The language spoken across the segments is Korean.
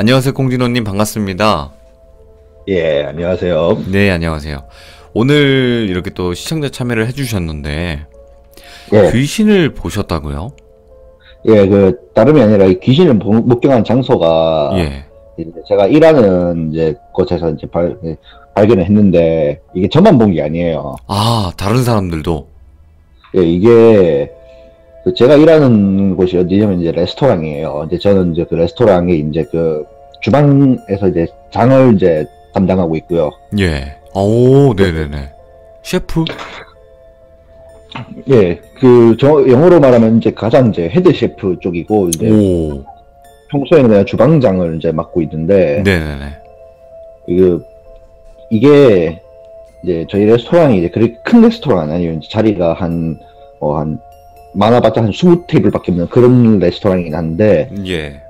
안녕하세요, 공진호님 반갑습니다. 예, 안녕하세요. 네, 안녕하세요. 오늘 이렇게 또 시청자 참여를 해주셨는데 예, 귀신을 보셨다고요? 예, 다름이 아니라 이 귀신을 목격한 장소가 예. 이제 제가 일하는 이제 곳에서 이제 발견을 했는데 이게 저만 본 게 아니에요. 아, 다른 사람들도. 예, 이게 제가 일하는 곳이 어디냐면 이제 레스토랑이에요. 이제 저는 이제 그 레스토랑에 이제 그 주방에서 이제 장을 이제 담당하고 있고요. 예. 오, 네네네. 셰프? 예, 영어로 말하면 이제 가장 이제 헤드 셰프 쪽이고 이제 오, 평소에는 내가 주방장을 이제 맡고 있는데 네네네. 그 이게 이제 저희 레스토랑이 이제 그렇게 큰 레스토랑 아니에요. 이제 자리가 한 많아봤자 한 20테이블밖에 없는 그런 레스토랑이긴 한데 예.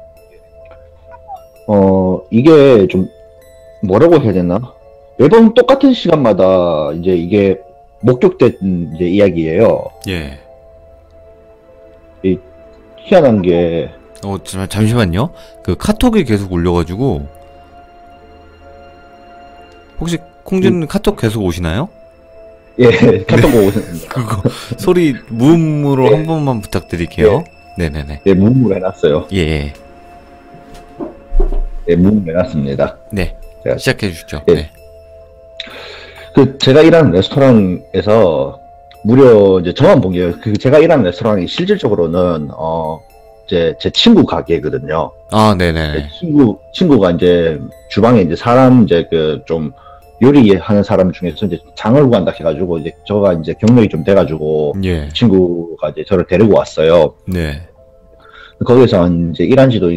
이게 좀 뭐라고 해야 되나? 매번 똑같은 시간마다 이제 이게 목격된 이제 이야기예요. 예. 이 희한한 게 잠시만요. 그 카톡이 계속 올려가지고 혹시 콩진 카톡 계속 오시나요? 예, 카톡 오는 그거 소리 무음으로 예. 한 번만 부탁드릴게요. 네네네. 예, 무음으로 해놨어요. 예. 예. 예, 무음으로 해놨습니다. 네. 제가 시작해 주시죠. 예. 네. 제가 일하는 레스토랑에서 무려 이제 저만 본 게 제가 일하는 레스토랑이 실질적으로는 이제 제 친구 가게거든요. 아, 네네네. 친구가 이제 주방에 이제 사람 이제 좀 요리하는 사람 중에서 이제 장을 구한다 해가지고 이제 저가 이제 경력이 좀 돼가지고 예. 친구가 이제 저를 데리고 왔어요. 네. 거기서 이제 일한 지도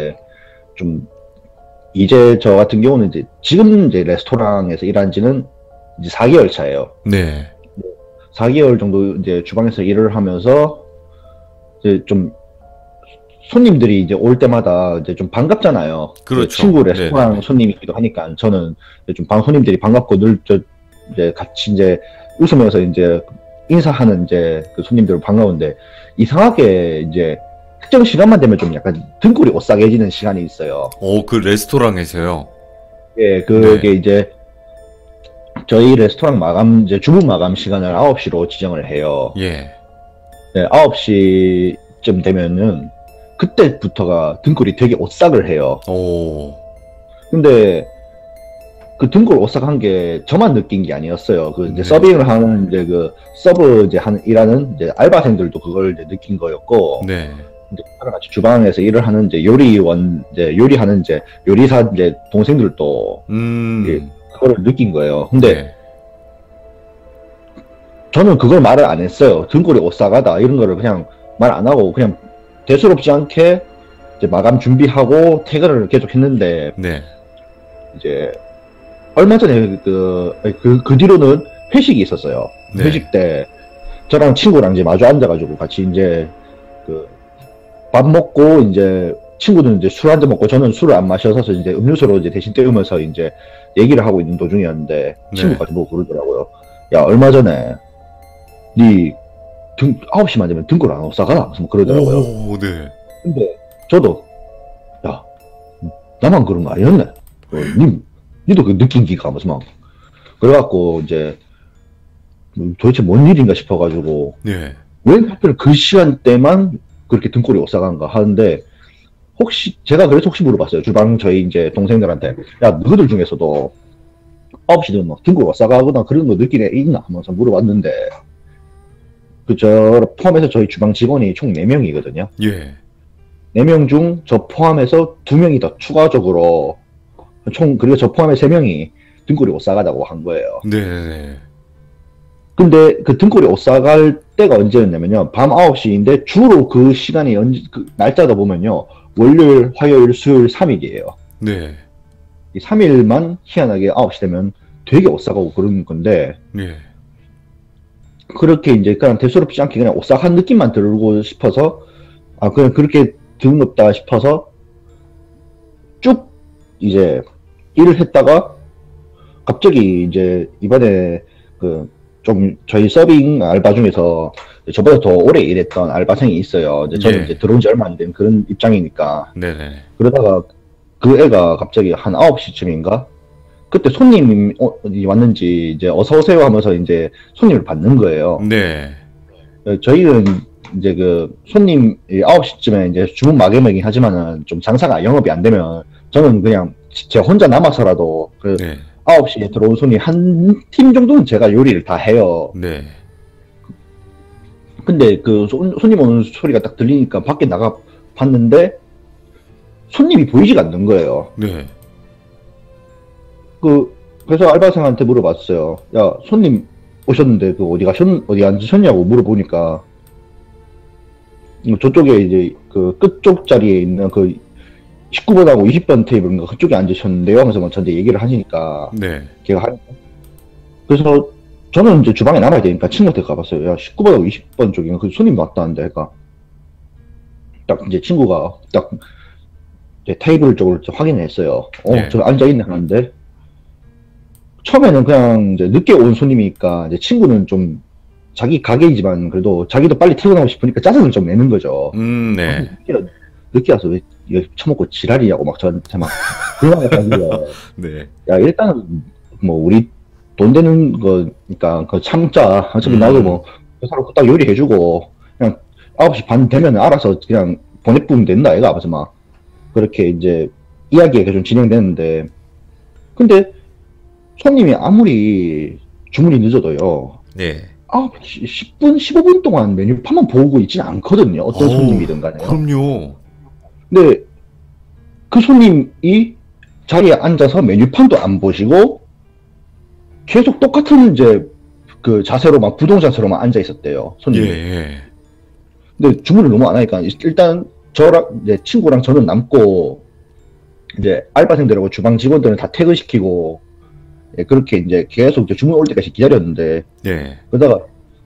이제 저 같은 경우는 이제 지금 이제 레스토랑에서 일한 지는 이제 4개월 차예요. 네. 4개월 정도 이제 주방에서 일을 하면서 이제 좀 손님들이 이제 올 때마다 이제 좀 반갑잖아요. 그렇죠. 친구 레스토랑 네네. 손님이기도 하니까 저는 이제 좀 손님들이 반갑고 늘 이제 같이 이제 웃으면서 이제 인사하는 이제 그 손님들 반가운데 이상하게 이제 특정 시간만 되면 좀 약간 등골이 오싹해지는 시간이 있어요. 그 레스토랑에서요. 예, 그게 이제 저희 레스토랑 이제 주문 마감 시간을 9시로 지정을 해요. 예. 네, 9시쯤 되면은 그때부터가 등골이 되게 오싹을 해요. 오. 근데 그 등골 오싹한 게 저만 느낀 게 아니었어요. 이제 네. 서빙을 하는 이제 서브 이제 일하는 이제 알바생들도 그걸 이제 느낀 거였고. 네. 이제 저랑 같이 주방에서 일을 하는 이제 요리하는 이제 요리사 이제 동생들도 그거를 느낀 거예요. 근데 네. 저는 그걸 말을 안 했어요. 등골이 오싹하다 이런 거를 그냥 말 안 하고 그냥 대수롭지 않게 이제 마감 준비하고 퇴근을 계속 했는데 네. 이제 얼마 전에 그 뒤로는 회식이 있었어요. 네. 회식 때 저랑 친구랑 이제 마주 앉아가지고 같이 이제 밥 먹고 이제 친구는 이제 술 한 잔 먹고 저는 술을 안 마셔서 이제 음료수로 이제 대신 때우면서 이제 얘기를 하고 있는 도중이었는데 친구가 뭐 그러더라고요. 야, 얼마 전에 네 9시만 되면 등골 안 오싹하나? 뭐 그러더라고요. 오, 네. 근데 저도 야, 나만 그런 거 아니었네. 니도 그 느낀 기가 하면서 막 그래갖고 이제 도대체 뭔 일인가 싶어가지고 네. 왜 하필 그 시간대만 그렇게 등골이 오싹한가 하는데 제가 그래서 혹시 물어봤어요. 주방 저희 이제 동생들한테 야, 너희들 중에서도 9시 되면 막 등골 오싹하거나 그런 거 느끼는 애 있나 하면서 물어봤는데 저 포함해서 저희 주방 직원이 총 4명이거든요. 예. 4명 중 저 포함해서 2명이 더 추가적으로 그리고 저 포함해 3명이 등골이 오싹하다고 한 거예요. 네. 근데 그 등골이 오싹할 때가 언제였냐면요. 밤 9시인데 주로 그 시간이 날짜다 보면요. 월요일, 화요일, 수요일 3일이에요. 네. 이 3일만 희한하게 9시 되면 되게 오싹하고 그런 건데 네. 그렇게 이제 그냥 대수롭지 않게 그냥 오싹한 느낌만 들고 싶어서 그냥 그렇게 드문없다 싶어서 쭉 이제 일을 했다가 갑자기 이제 이번에 좀 저희 서빙 알바 중에서 저보다 더 오래 일했던 알바생이 있어요. 이제 저는 예. 이제 들어온 지 얼마 안 된 그런 입장이니까. 네네. 그러다가 그 애가 갑자기 한 9시쯤인가? 그때 손님이 왔는지 이제 어서오세요 하면서 이제 손님을 받는 거예요. 네. 저희는 이제 그 손님이 9시쯤에 이제 주문 막음이긴 하지만은 좀 장사가 영업이 안 되면 저는 그냥 제 혼자 남아서라도 그 네. 9시에 들어온 손님 한 팀 정도는 제가 요리를 다 해요. 네. 근데 그 손님 오는 소리가 딱 들리니까 밖에 나가 봤는데 손님이 보이지가 않는 거예요. 네. 그래서 알바생한테 물어봤어요. 야, 손님 오셨는데 그 어디 앉으셨냐고 물어보니까 저쪽에 이제 그 끝쪽 자리에 있는 그 19번하고 20번 테이블인가 그쪽에 앉으셨는데요 하면서 뭐 저한테 얘기를 하시니까 네. 그래서 저는 이제 주방에 남아야 되니까 친구한테 가봤어요. 야, 19번하고 20번 쪽인가 그 손님 왔다는데 그러니까 딱 이제 친구가 딱 이제 테이블 쪽을 확인했어요. 네. 저 앉아있네 하는데 처음에는 그냥 이제 늦게 온 손님이니까 이제 친구는 좀 자기 가게이지만 그래도 자기도 빨리 퇴근하고 싶으니까 짜증을 좀 내는 거죠. 네. 늦게 와서 왜 이거 처먹고 지랄이냐고 막 저한테 막 그런 말 하길래 네. 야, 일단은 뭐 우리 돈 되는 거니까 그 참자. 어차피 나도 뭐 그 사람 딱 요리해주고 그냥 9시 반 되면 알아서 그냥 보내쁘면 된다 얘가 아버지 막 그렇게 이제 이야기가 좀 진행되는데 근데 손님이 아무리 주문이 늦어도요. 네. 10분, 15분 동안 메뉴판만 보고 있지는 않거든요. 어떤 손님이든 간에. 그럼요. 근데 그 손님이 자리에 앉아서 메뉴판도 안 보시고 계속 똑같은 이제 그 자세로 막 부동 자세로만 앉아 있었대요. 손님이. 예. 근데 주문을 너무 안 하니까 일단 저랑 이제 친구랑 저는 남고 이제 알바생들하고 주방 직원들은 다 퇴근시키고 예, 그렇게 이제 계속 이제 주문 올 때까지 기다렸는데 네. 그러다가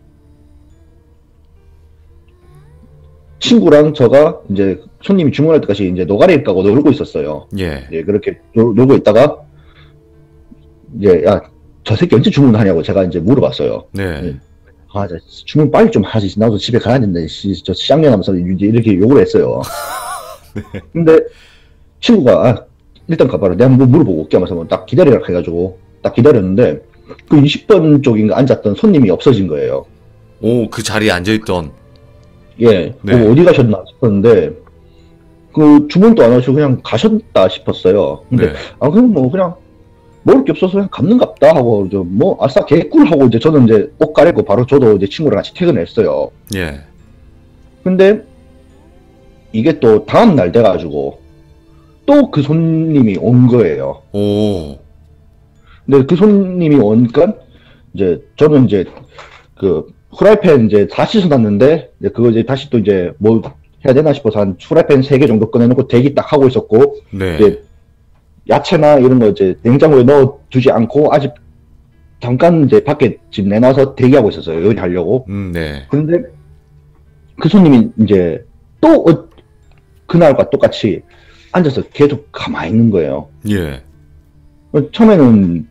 친구랑 저가 이제 손님이 주문할 때까지 이제 노가리 까고 놀고 있었어요. 예. 예, 그렇게 놀고 있다가 이제 야, 저 새끼 언제 주문하냐고 제가 이제 물어봤어요. 네. 예. 아, 주문 빨리 좀 하지. 나도 집에 가야 된다. 저 시장년 하면서 이제 이렇게 욕을 했어요. 네. 근데 친구가 일단 가봐라. 내가 뭐 물어보고 올게 하면서 딱 기다리라 해가지고 딱 기다렸는데 그 20번 쪽인가 앉았던 손님이 없어진 거예요. 오, 그 자리에 앉아있던. 예. 네. 어디 가셨나 싶었는데 그 주문도 안 하시고 그냥 가셨다 싶었어요. 근데 네. 그럼 뭐 그냥 먹을 게 없어서 그냥 갔는갑다 하고 뭐 아싸 개꿀 하고 이제 저는 이제 옷 갈아입고 바로 저도 이제 친구랑 같이 퇴근했어요. 예. 근데 이게 또 다음 날 돼가지고 또 그 손님이 온 거예요. 오. 근데 그 손님이 오니까 이제 저는 이제 그 후라이팬 이제 다 씻어놨는데 이제 그거 이제 다시 또 이제 뭐 해야 되나 싶어서 한 후라이팬 3개 정도 꺼내놓고 대기 딱 하고 있었고 네. 이제 야채나 이런 거 이제 냉장고에 넣어두지 않고 아직 잠깐 이제 밖에 집 내놔서 대기하고 있었어요. 요리하려고. 네. 그런데 그 손님이 이제 또 그날과 똑같이 앉아서 계속 가만히 있는 거예요. 예. 처음에는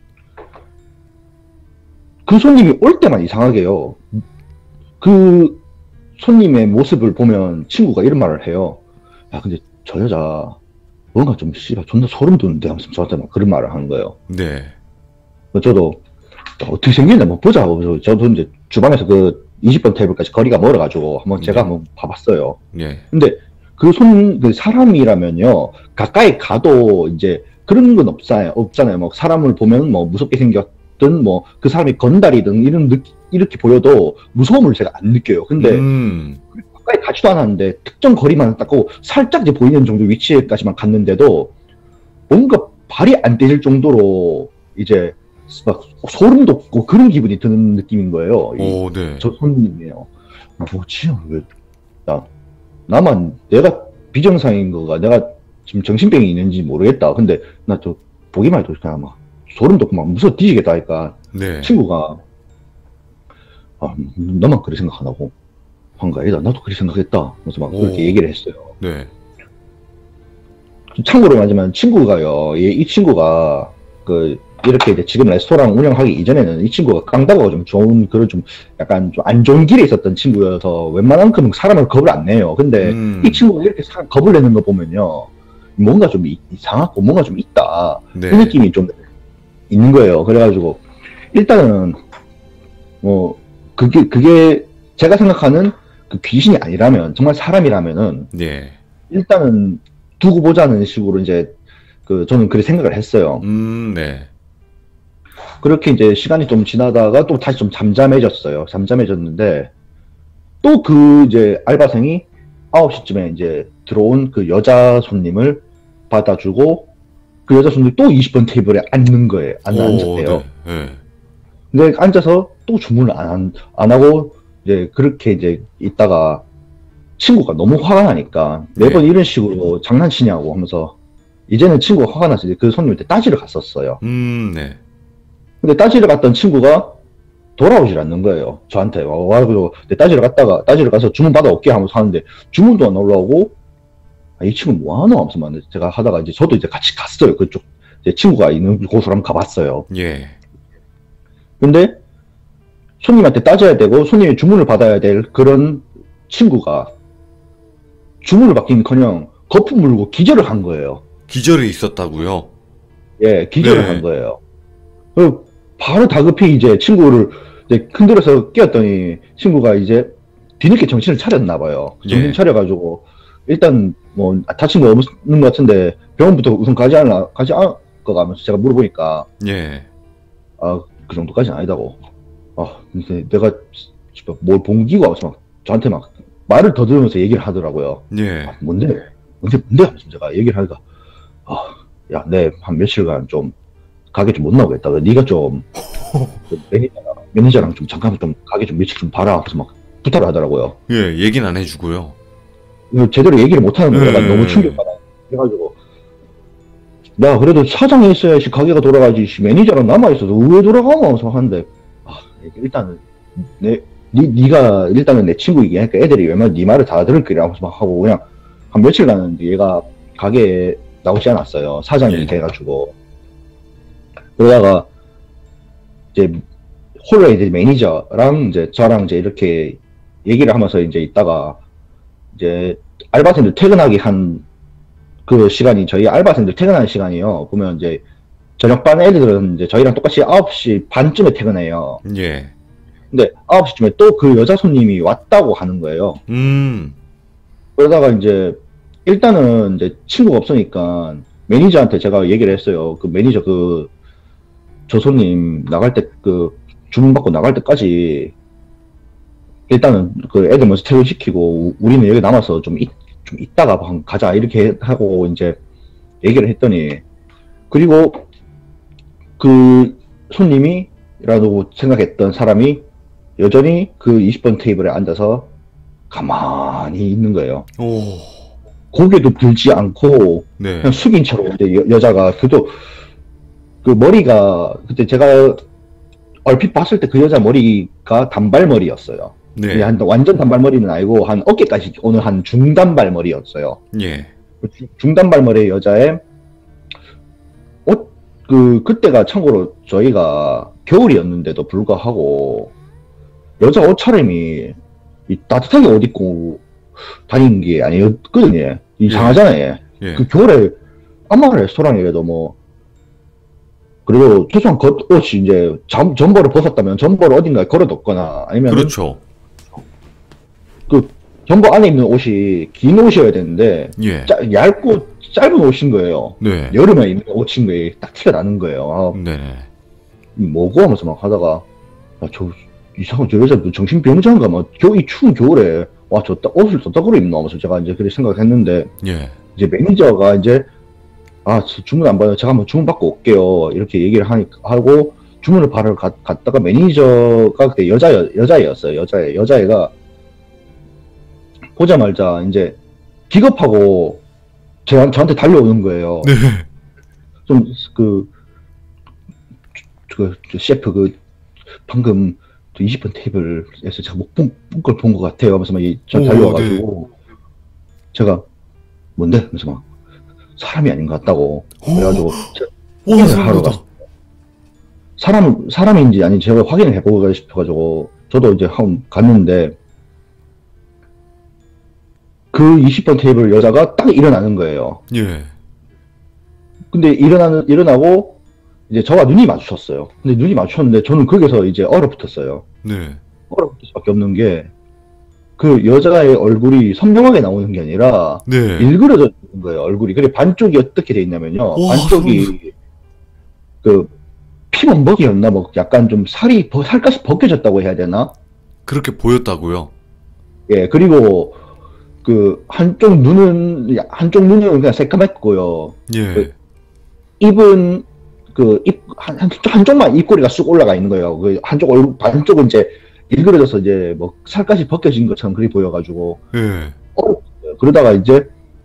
그 손님이 올 때만 이상하게요. 그 손님의 모습을 보면 친구가 이런 말을 해요. 야, 근데 저 여자 뭔가 좀 씨발 존나 소름 돋는데 하면서 저한테 막 그런 말을 하는 거예요. 네. 저도 어떻게 생겼나 뭐 보자 하고 저도 이제 주방에서 그 20번 테이블까지 거리가 멀어가지고 한번 제가 한번 봐봤어요. 예. 근데 그 사람이라면요 가까이 가도 이제 그런 건 없잖아요. 뭐 사람을 보면 뭐 무섭게 생겼든 뭐 그 사람이 건달이든 이렇게 보여도 무서움을 제가 안 느껴요. 근데 가까이 가지도 않았는데 특정 거리만 닦고 살짝 이제 보이는 정도 위치까지만 갔는데도 뭔가 발이 안 떼질 정도로 이제 막 소름 돋고 그런 기분이 드는 느낌인 거예요. 오, 네. 저 손님이에요. 뭐지? 왜 나만 내가 비정상인 거가 내가 지금 정신병이 있는지 모르겠다. 근데 나 저 보기만 해도 그냥 막 소름 돋고 막 무서워 뒤지겠다 하니까 네. 친구가 너만 그렇게 생각하나고 한가 아니다. 나도 그렇게 생각했다. 그래서 막 그렇게 얘기를 했어요. 네. 참고로 말하자면 친구가요. 이 친구가 이렇게 이제 지금 레스토랑 운영하기 이전에는 이 친구가 깡다구가 좀 좋은 그런 좀 약간 좀 안 좋은 길에 있었던 친구여서 웬만한만큼 사람을 겁을 안 내요. 근데 이 친구가 이렇게 겁을 내는 거 보면요. 뭔가 좀 이상하고 뭔가 좀 있다. 네. 그 느낌이 좀 있는 거예요. 그래가지고 일단은 뭐 그게 제가 생각하는 그 귀신이 아니라면 정말 사람이라면은 예. 일단은 두고 보자는 식으로 이제 그 저는 그렇게 생각을 했어요. 네. 그렇게 이제 시간이 좀 지나다가 또 다시 좀 잠잠해졌어요. 잠잠해졌는데 또 그 이제 알바생이 9시쯤에 이제 들어온 그 여자 손님을 받아주고 그 여자 손님이 또 20번 테이블에 앉는 거예요. 앉았대요. 네. 네. 근데 앉아서 또 주문을 안 하고 이제 그렇게 이제 있다가 친구가 너무 화가 나니까 매번 네. 이런 식으로 장난치냐고 하면서 이제는 친구가 화가 나서 이제 그 손님한테 따지러 갔었어요. 네. 근데 따지러 갔던 친구가 돌아오질 않는 거예요. 저한테 와가지고 따지러 가서 주문 받아올게 하면서 하는데 주문도 안 올라오고 아, 이 친구 뭐 하노 하면서 막 제가 하다가 이제 저도 이제 같이 갔어요. 그쪽 제 친구가 있는 곳으로 한번 가봤어요. 예. 근데 손님한테 따져야 되고 손님이 주문을 받아야 될 그런 친구가 주문을 받기는커녕 거품 물고 기절을 한 거예요. 기절이 있었다고요? 예, 기절을 네. 한 거예요. 바로 다급히 이제 친구를 이제 흔들어서 깨웠더니 친구가 이제 뒤늦게 정신을 차렸나 봐요. 정신 예. 차려가지고 일단 뭐 다친 거 없는 것 같은데 병원부터 우선 가지 않을까 하면서 제가 물어보니까 예. 아, 그 정도까지는 아니다고. 아, 근데 내가 뭘 봉기고 하면서 막 저한테 막 말을 더듬으면서 얘기를 하더라고요. 예. 아, 뭔데 하면서 제가 얘기를 하니까 아, 야, 내 한 며칠간 좀 가게 좀 못 나오겠다. 네가 좀 매니저랑 좀 잠깐 좀 가게 좀 며칠 좀 봐라. 그래서 막 부탁을 하더라고요. 예, 얘기는 안 해주고요. 제대로 얘기를 못 하는 거예요. 너무 충격받아. 그래가지고 야, 그래도 사장이 있어야지 가게가 돌아가지. 매니저랑 남아 있어서 왜 돌아가노? 하면서 하는데 아, 일단은 네가 일단은 내 친구이긴 하니까 애들이 웬만하면 네 말을 다 들을 거라 하면서 막 하고 그냥 한 며칠간은 얘가 가게에 나오지 않았어요. 사장이 예. 돼가지고. 그러다가 이제 홀에 이제 매니저랑 이제 저랑 이제 이렇게 얘기를 하면서 이제 있다가 이제 알바생들 퇴근하기 한 그 시간이 저희 알바생들 퇴근하는 시간이요. 보면 이제 저녁반 애들은 이제 저희랑 똑같이 9시 반쯤에 퇴근해요. 예. 근데 9시쯤에 또 그 여자 손님이 왔다고 하는 거예요. 그러다가 이제 일단은 이제 친구가 없으니까 매니저한테 제가 얘기를 했어요. 그 매니저 저 손님 나갈 때 주문 받고 나갈 때까지 일단은 그 애들 먼저 퇴근시키고 우리는 여기 남아서 좀 있다가 가자 이렇게 하고 이제 얘기를 했더니 그리고 그 손님이라고 생각했던 사람이 여전히 그 20번 테이블에 앉아서 가만히 있는 거예요. 오. 고개도 들지 않고 네. 그냥 숙인 채로 근데 여자가 그래도 그 머리가 그때 제가 얼핏 봤을 때 그 여자 머리가 단발머리였어요. 네. 완전 단발머리는 아니고 한 어깨까지 오는 한 중단발머리였어요. 예. 중단발머리의 여자의 옷 그때가 참고로 저희가 겨울이었는데도 불구하고 여자 옷차림이 따뜻하게 옷 입고 다니는 게 아니었거든요. 이상하잖아요. 예. 그 겨울에 아마 레스토랑이라도 뭐 그리고 최소한 겉옷이 이제 점퍼를 벗었다면 점퍼를 어딘가에 걸어뒀거나 아니면 그렇죠. 그 점퍼 안에 입는 옷이 긴 옷이어야 되는데 예. 얇고 짧은 옷인 거예요. 네. 여름에 입는 옷인 거에 딱 티가 나는 거예요. 아, 네네. 뭐고 하면서 막 하다가 저 이상한 저 여자 정신병자인가 막 이 추운 겨울에 와 저 옷을 저따구로 입나 하면서 제가 이제 그렇게 생각했는데 예. 이제 매니저가 이제 주문 안 받아요. 제가 한번 주문 받고 올게요. 이렇게 얘기를 하고 주문을 바로 갔다가 매니저가 그때 여자애였어요. 여자애가 보자마자 이제 기겁하고 저한테 달려오는 거예요. 네. 좀 셰프 방금 20번 테이블에서 제가 못 본 걸 본 것 같아요. 하면서 막 저한테 달려와가지고 제가 뭔데? 하면서 막 사람이 아닌 것 같다고 그래가지고 확인을 하러 갔어요. 사람인지 아닌지 제가 확인을 해보고 싶어가지고 저도 이제 한번 갔는데 그 20번 테이블 여자가 딱 일어나는 거예요. 예. 근데 일어나고 이제 저와 눈이 마주쳤어요. 근데 눈이 마주쳤는데 저는 거기서 이제 얼어붙었어요. 네. 얼어붙을 수밖에 없는 게 그 여자의 얼굴이 선명하게 나오는 게 아니라 네. 일그러져 있는 거예요, 얼굴이. 그래 반쪽이 어떻게 돼 있냐면요. 와, 반쪽이 그 피범벅이었나 뭐 약간 좀 살갗이 벗겨졌다고 해야 되나? 그렇게 보였다고요? 예, 그리고 그 한쪽 눈은 그냥 새까맣고요. 예. 그 입은 한쪽만 입꼬리가 쑥 올라가 있는 거예요. 그 한쪽 얼굴 반쪽은 이제 일그러져서 이제 뭐 살갗이 벗겨진 것처럼 그리 보여가지고 예. 그러다가 이제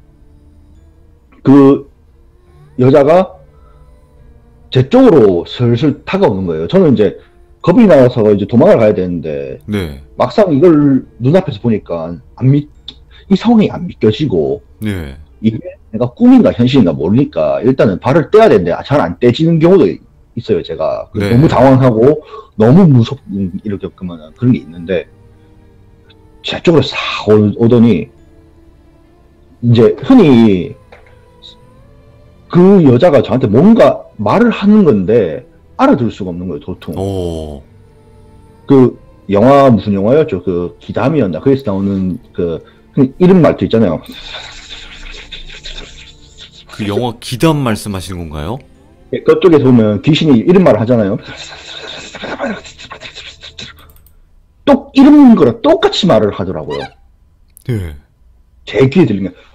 그 여자가 제 쪽으로 슬슬 다가오는 거예요. 저는 이제 겁이 나서 이제 도망을 가야 되는데 네. 막상 이걸 눈앞에서 보니까 이 상황이 안 믿겨지고 네. 이게 내가 꿈인가 현실인가 모르니까 일단은 발을 떼야 되는데 잘 안 떼지는 경우도 있어요, 제가. 네. 너무 당황하고 너무 이렇게 그러면 그런 게 있는데 제 쪽으로 싹 오더니 이제 흔히 그 여자가 저한테 뭔가 말을 하는 건데 알아들을 수가 없는 거예요, 도통. 오. 그 영화 무슨 영화였죠? 그 기담이었나? 거기서 나오는 그 이름 말도 있잖아요. 그 영화 기담 말씀하시는 건가요? 예, 그쪽에서 보면 귀신이 이런 말을 하잖아요. 이런 거랑 똑같이 말을 하더라고요. 네. 제 귀에 들리는 게.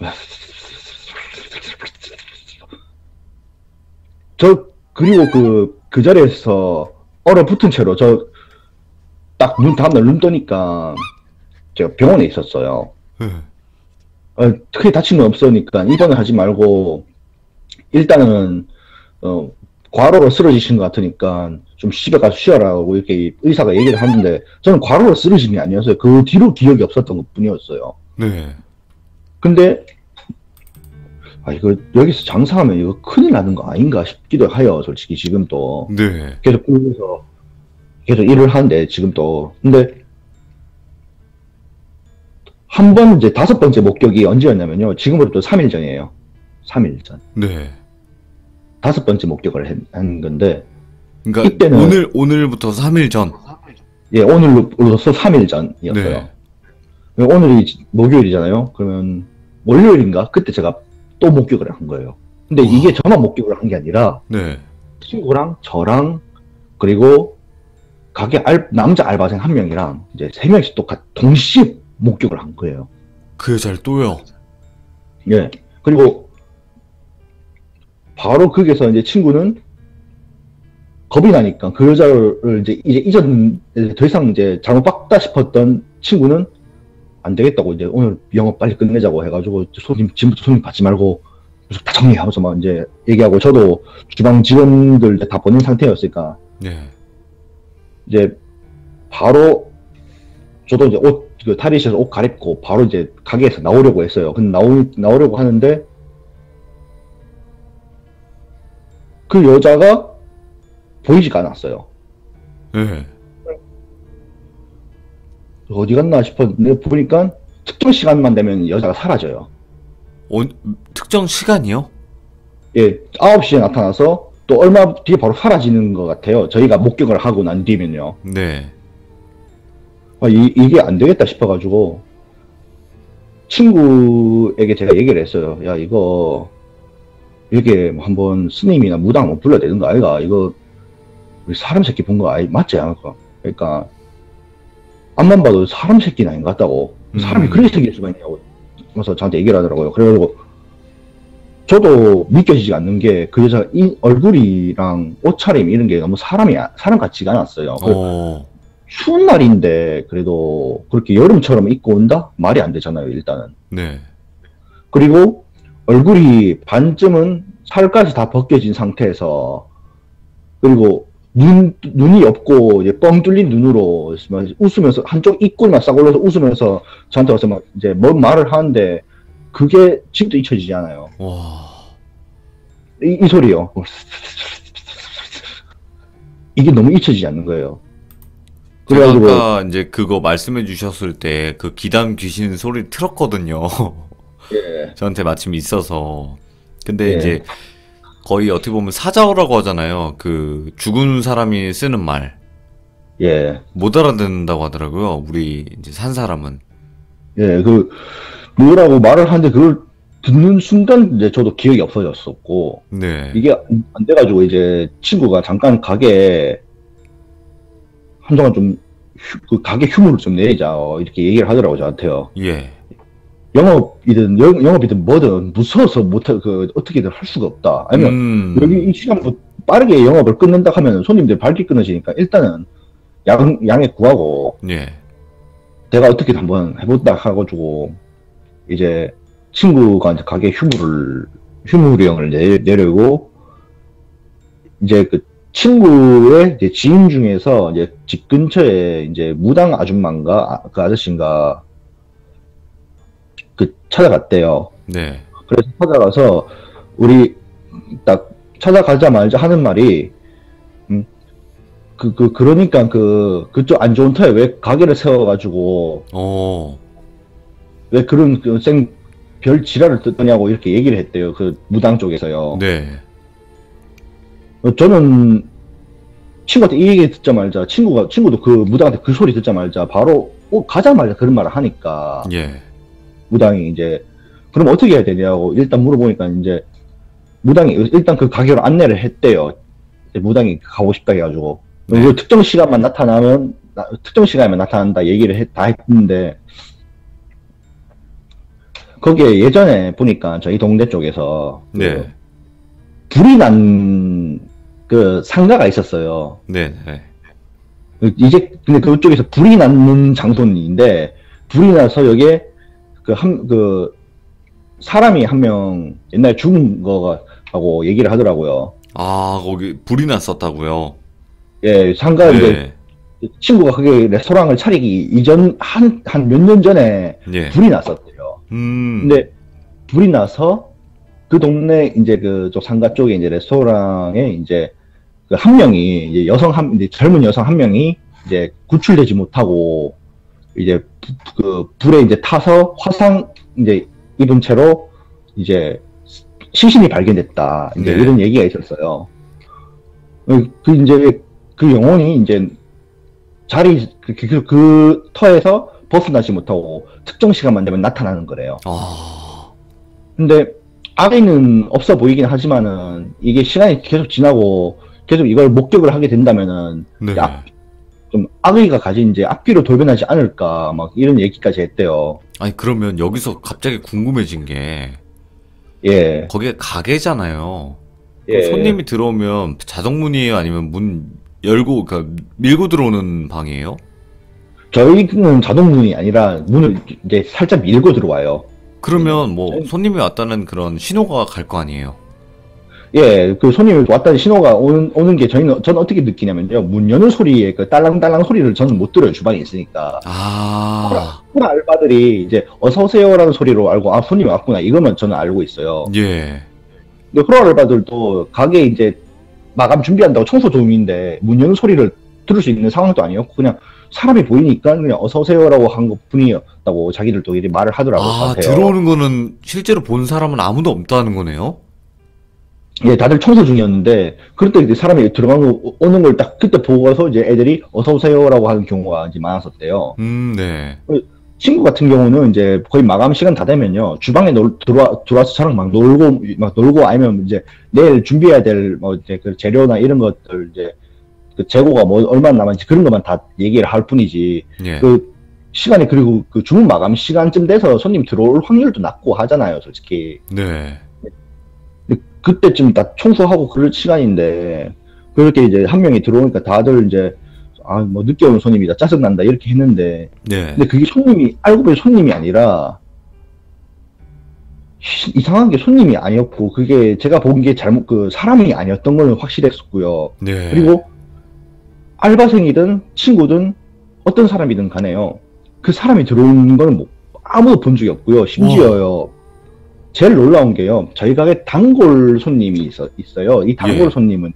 그리고 그 자리에서 얼어붙은 채로 딱 다음날 눈 뜨니까 제가 병원에 있었어요. 네. 크게 다친 건 없으니까 입원을 하지 말고 일단은 과로로 쓰러지신 것 같으니까 좀 집에 가서 쉬어라고 이렇게 의사가 얘기를 하는데 저는 과로로 쓰러진 게 아니었어요. 그 뒤로 기억이 없었던 것 뿐이었어요. 네. 근데 이거 여기서 장사하면 이거 큰일 나는 거 아닌가 싶기도 해요. 솔직히 지금 또 네. 계속 꿈에서 계속 일을 하는데 지금 또 근데 한 번 이제 5번째 목격이 언제였냐면요. 지금으로부터 3일 전이에요. 3일 전. 네. 5번째 목격을 한 건데 그러니까 이때는 오늘부터 3일 전. 예, 오늘로서 3일 전이었어요. 네. 오늘이 목요일이잖아요. 그러면 월요일인가? 그때 제가 또 목격을 한 거예요. 근데 이게 저만 목격을 한 게 아니라 네. 친구랑 저랑 그리고 가게 남자 알바생 1명이랑 이제 3명씩 동시에 목격을 한 거예요. 그 여자를 또요? 예. 그리고 바로 거기서 이제 친구는 겁이 나니까 그 여자를 이제 더 이상 이제 잘못 봤다 싶었던 친구는 안 되겠다고 이제 오늘 영업 빨리 끝내자고 해가지고 지금부터 손님 받지 말고 다 정리하면서 막 이제 얘기하고 저도 주방 직원들 다 보낸 상태였으니까 네. 이제 바로 저도 이제 탈의실에서 옷 갈아입고 바로 이제 가게에서 나오려고 했어요. 근데 나오려고 하는데 그 여자가 보이지가 않았어요. 네. 어디 갔나 싶었는데 보니까 특정 시간만 되면 여자가 사라져요. 특정 시간이요? 예, 9시에 나타나서 또 얼마 뒤에 바로 사라지는 것 같아요. 저희가 목격을 하고 난 뒤면요. 네. 이게 안 되겠다 싶어가지고 친구에게 제가 얘기를 했어요. 야, 이렇게 한번 스님이나 무당 한번 불러야 되는 거 아이가? 이거 우리 사람 새끼 본 거 맞지 않을까? 그러니까 앞만 봐도 사람 새끼는 아닌 것 같다고. 사람이 그렇게 생길 수가 있냐고 그래서 저한테 얘기를 하더라고요. 그래가지고 저도 믿겨지지 않는 게 그 여자 얼굴이랑 옷차림 이런 게 너무 사람 같지가 않았어요. 추운 날인데 그래도 그렇게 여름처럼 입고 온다? 말이 안 되잖아요, 일단은. 네. 그리고 얼굴이 반쯤은 살까지 다 벗겨진 상태에서 그리고 눈이 없고 이제 뻥 뚫린 눈으로 웃으면서 한쪽 입꼬리만 싹 올려서 웃으면서 저한테 와서 막 이제 뭔 말을 하는데 그게 지금도 잊혀지지 않아요. 와. 이 소리요. 이게 너무 잊혀지지 않는 거예요. 제가 아까 이제 그거 말씀해 주셨을 때 그 기담 귀신 소리 틀었거든요. 예. 저한테 마침 있어서. 근데 예. 이제 거의 어떻게 보면 사자어라고 하잖아요. 그 죽은 사람이 쓰는 말. 예. 못 알아듣는다고 하더라고요. 우리 이제 산 사람은. 예, 뭐라고 말을 하는데 그걸 듣는 순간 이제 저도 기억이 없어졌었고, 네. 이게 안 돼가지고 이제 친구가 잠깐 가게에 한동안 좀, 그 가게 휴무를 좀 내자, 이렇게 얘기를 하더라고요, 저한테요. 예. 영업이든 뭐든 무서워서 어떻게든 할 수가 없다. 아니면, 여기 이 시간부터 빠르게 영업을 끊는다 하면 손님들 발길 끊어지니까 일단은 양해 구하고, 예. 내가 어떻게든 한번 해본다 해가지고, 이제 친구가 이제 가게 휴무령을 내려고, 이제 그 친구의 이제 지인 중에서 이제 집 근처에 이제 무당 아줌마인가, 그 아저씨인가, 찾아갔대요. 네. 그래서 찾아가서, 우리 딱 찾아가자마자 하는 말이, 그러니까 그쪽 안 좋은 터에 왜 가게를 세워가지고, 왜 그런 별 지랄을 뜯느냐고 이렇게 얘기를 했대요. 그 무당 쪽에서요. 네. 저는 친구한테 이 얘기 듣자마자 친구도 그 무당한테 그 소리 듣자마자 바로 가자마자 그런 말을 하니까 예. 무당이 이제 그럼 어떻게 해야 되냐고 일단 물어보니까 이제 무당이 일단 그 가게로 안내를 했대요. 무당이 가고 싶다 해가지고 네. 특정 시간만 특정 시간에만 나타난다 얘기를 다 했는데 거기에 예전에 보니까 저희 동네 쪽에서 네. 불이 난 그 상가가 있었어요. 네. 네. 이제 근데 그쪽에서 불이 나는 장소인데 불이 나서 여기에 사람이 한 명 옛날에 죽은 거하고 얘기를 하더라고요. 아, 거기 불이 났었다고요? 예, 상가 네. 이제 친구가 그게 레스토랑을 차리기 이전 한 몇 년 전에 예. 불이 났었대요. 근데 불이 나서 그 동네 이제 그쪽 상가 쪽에 이제 레스토랑에 이제 그 한 명이 이제 이제 젊은 여성 한 명이 이제 구출되지 못하고 이제 그 불에 이제 타서 화상 이제 입은 채로 이제 시신이 발견됐다. 이제 네. 이런 얘기가 있었어요. 이제 그 영혼이 이제 그 터에서 벗어나지 못하고 특정 시간만 되면 나타나는 거래요. 근데 악의는 없어 보이긴 하지만은 이게 시간이 계속 지나고 계속 이걸 목격을 하게 된다면은 네. 좀 악의가 가진 이제 악귀로 돌변하지 않을까 막 이런 얘기까지 했대요. 아니, 그러면 여기서 갑자기 궁금해진 게 예. 거기가 가게잖아요. 예. 손님이 들어오면 자동문이에요? 아니면 문 열고, 그러니까 밀고 들어오는 방이에요? 저희는 자동문이 아니라 문을 이제 살짝 밀고 들어와요. 그러면 뭐 손님이 왔다는 그런 신호가 갈 거 아니에요? 예, 그 손님이 왔다는 신호가 오는 게 저는 어떻게 느끼냐면요. 문 여는 소리에 그 딸랑딸랑 소리를 저는 못 들어요. 주방에 있으니까. 호라 알바들이 이제 어서오세요라는 소리로 알고, 아, 손님이 왔구나. 이거만 저는 알고 있어요. 예. 근데 호라 알바들도 가게 이제 마감 준비한다고 청소 중인데 문 여는 소리를 들을 수 있는 상황도 아니었고, 그냥 사람이 보이니까 그냥 어서오세요라고 한 것 뿐이었다고 자기들도 이렇게 말을 하더라고요. 들어오는 거는 실제로 본 사람은 아무도 없다는 거네요? 예, 다들 청소 중이었는데, 그럴 때 이제 사람이 오는 걸 딱 그때 보고서 이제 애들이 어서오세요라고 하는 경우가 이제 많았었대요. 네. 친구 같은 경우는 이제 거의 마감 시간 다 되면요, 주방에 들어와서 저랑 막 놀고 아니면 이제 내일 준비해야 될 뭐 이제 그 재료나 이런 것들 이제 그 재고가 뭐 얼마나 남았는지 그런 것만 다 얘기를 할 뿐이지, 예. 그 시간이 그리고 그 주문 마감 시간쯤 돼서 손님 들어올 확률도 낮고 하잖아요, 솔직히. 네. 그때쯤 다 청소하고 그럴 시간인데, 그렇게 이제 한 명이 들어오니까 다들 이제, 아, 뭐 늦게 오는 손님이다, 짜증난다, 이렇게 했는데, 네. 근데 그게 알고 보니 손님이 아니라, 이상한 게 손님이 아니었고, 그게 제가 본 게 사람이 아니었던 건 확실했었고요. 네. 그리고 알바생이든 친구든 어떤 사람이든 간에요. 그 사람이 들어오는 거는 뭐 아무도 본 적이 없고요. 심지어요. 제일 놀라운 게요. 저희 가게 단골 손님이 있어요. 이 단골 손님은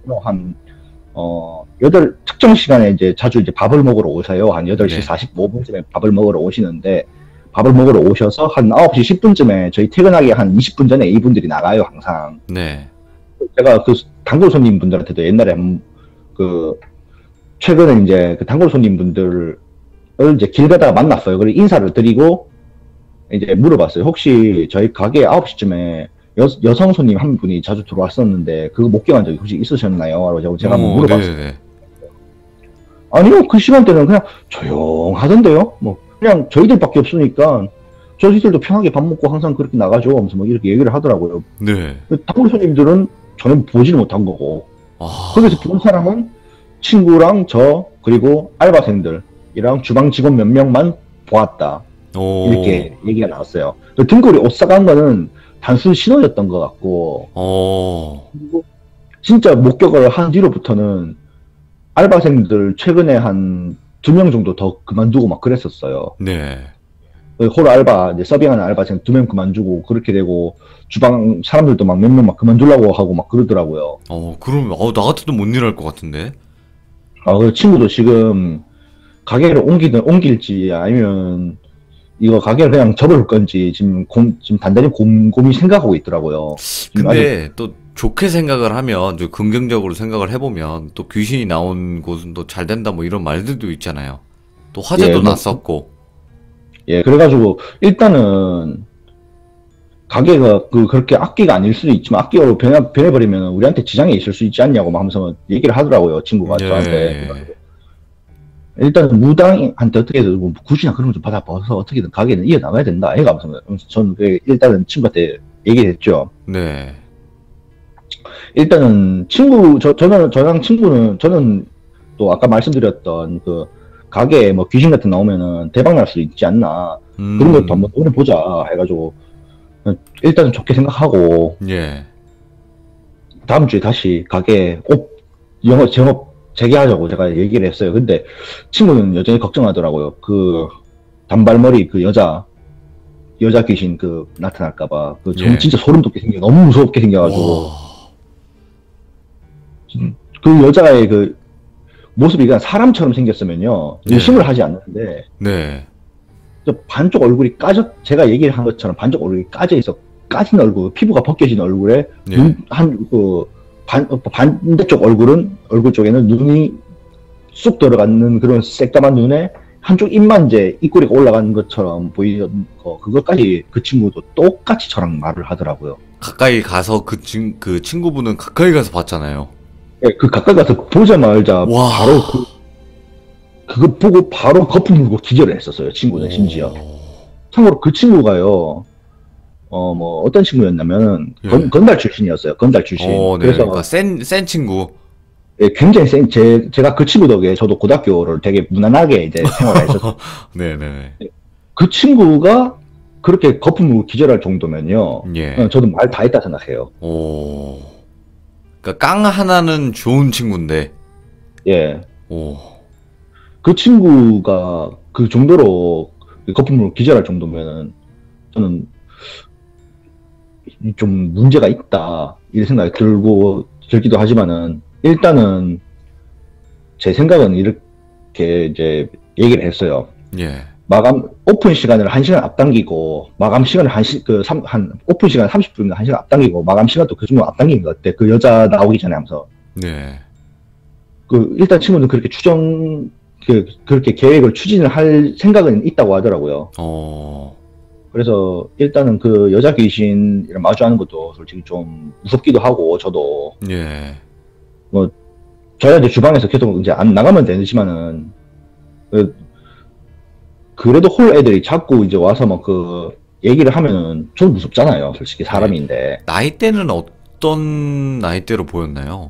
특정 시간에 이제 자주 이제 밥을 먹으러 오세요. 한 8시 45분쯤에 밥을 먹으러 오시는데, 밥을 먹으러 오셔서 한 9시 10분쯤에 저희 퇴근하기 한 20분 전에 이분들이 나가요, 항상. 네. 제가 그 단골 손님분들한테도 옛날에 그 최근에 이제 그 단골 손님분들을 이제 길 가다가 만났어요. 그리고 인사를 드리고 이제 물어봤어요. 혹시 저희 가게 9시쯤에 여성 손님 한 분이 자주 들어왔었는데 그거 목격한 적이 혹시 있으셨나요? 라고 제가 한번 물어봤어요. 네네. 아니요, 그 시간대는 그냥 조용하던데요. 뭐 그냥 저희들밖에 없으니까 저희들도 편하게 밥 먹고 항상 그렇게 나가죠. 하면서 뭐 이렇게 얘기를 하더라고요. 네. 단골 손님들은 전혀 보지를 못한 거고 아, 거기서 본 사람은 친구랑 저 그리고 알바생들이랑 주방 직원 몇 명만 보았다. 오, 이렇게 얘기가 나왔어요. 등골이 오싹한 거는 단순 신호였던 것 같고 그리고 진짜 목격을 한 뒤로부터는 알바생들 최근에 한 2명 정도 더 그만두고 막 그랬었어요. 네. 홀 알바, 이제 서빙하는 알바생 2명 그만두고 그렇게 되고 주방 사람들도 막 몇 명 막 그만두려고 하고 막 그러더라고요. 그럼, 나 같아도 못 일할 것 같은데? 그 친구도 지금 가게를 옮길지 아니면 이거 가게를 그냥 접을 건지 지금 단단히 곰곰이 생각하고 있더라고요. 근데 또 좋게 생각을 하면, 좀 긍정적으로 생각을 해보면, 또 귀신이 나온 곳은 또 잘 된다 뭐 이런 말들도 있잖아요. 또 화재도 예, 뭐, 났었고. 예, 그래가지고 일단은 가게가 그렇게 악기가 아닐 수도 있지만 악기로 변해버리면 우리한테 지장이 있을 수 있지 않냐고 막 하면서 얘기를 하더라고요. 친구가 저한테. 예. 일단은 무당한테 어떻게든 뭐 굿이나 그런 거 좀 받아봐서 어떻게든 가게는 이어나가야 된다. 애가 하면서 저는 일단은 친구한테 얘기를 했죠. 네. 일단은 저랑 친구는 저는 또 아까 말씀드렸던 그 가게에 뭐 귀신 같은 거 나오면은 대박 날 수 있지 않나. 그런 것도 한번 노려보자 해가지고 일단은 좋게 생각하고 예. 다음 주에 다시 가게 영업 재개하자고 제가 얘기를 했어요. 근데 친구는 여전히 걱정하더라고요. 그 단발머리 그 여자 귀신 나타날까봐 예. 진짜 소름 돋게 너무 무섭게 생겨가지고 와. 그 여자의 그 모습이 그냥 사람처럼 생겼으면요 예. 의심을 하지 않는데 네. 반쪽 얼굴이 제가 얘기를 한 것처럼 반쪽 얼굴이 까진 얼굴, 피부가 벗겨진 얼굴에 예. 반대쪽 얼굴 쪽에는 눈이 쑥 들어가는 그런 새까만 눈에 한쪽 입만 이제 입꼬리가 올라가는 것처럼 보이던 그것까지 그 친구도 똑같이 저랑 말을 하더라고요. 가까이 가서 그 친구분은 가까이 가서 봤잖아요. 네, 가까이 가서 보자마자 와. 바로 그거 보고 바로 거품 물고 기절을 했었어요. 친구는 심지어. 참고로 그 친구가요. 뭐 어떤 친구였냐면 예. 건달 출신이었어요. 건달 출신. 네. 그래서 그러니까 센 친구. 예, 굉장히 제가 그 친구 덕에 저도 고등학교를 되게 무난하게 이제 생활했었어요. 네네. 그 친구가 그렇게 거품 물고 기절할 정도면요. 예. 저도 말 다 했다 생각해요. 그러니까 깡 하나는 좋은 친구인데. 예. 오. 그 친구가 그 정도로 거품 물고 기절할 정도면은 저는 좀 문제가 있다 이런 생각이 들기도 하지만은 일단은 제 생각은 이렇게 이제 얘기를 했어요. 예. 오픈 시간을 1시간 앞당기고 마감 시간을 오픈 시간 30분이나 1시간 앞당기고 마감 시간도 그 정도 앞당긴 것 같아. 그 여자 나오기 전에 하면서. 네. 일단 친구는 그렇게 그렇게 계획을 추진을 할 생각은 있다고 하더라고요. 그래서 일단은 그 여자 귀신이랑 마주하는 것도 솔직히 좀 무섭기도 하고 저도 예. 뭐 저야 이제 주방에서 계속 이제 안 나가면 되지만은 그래도 홀 애들이 자꾸 이제 와서 막 얘기를 하면은 좀 무섭잖아요. 솔직히 사람인데. 나이대는 어떤 나이대로 보였나요?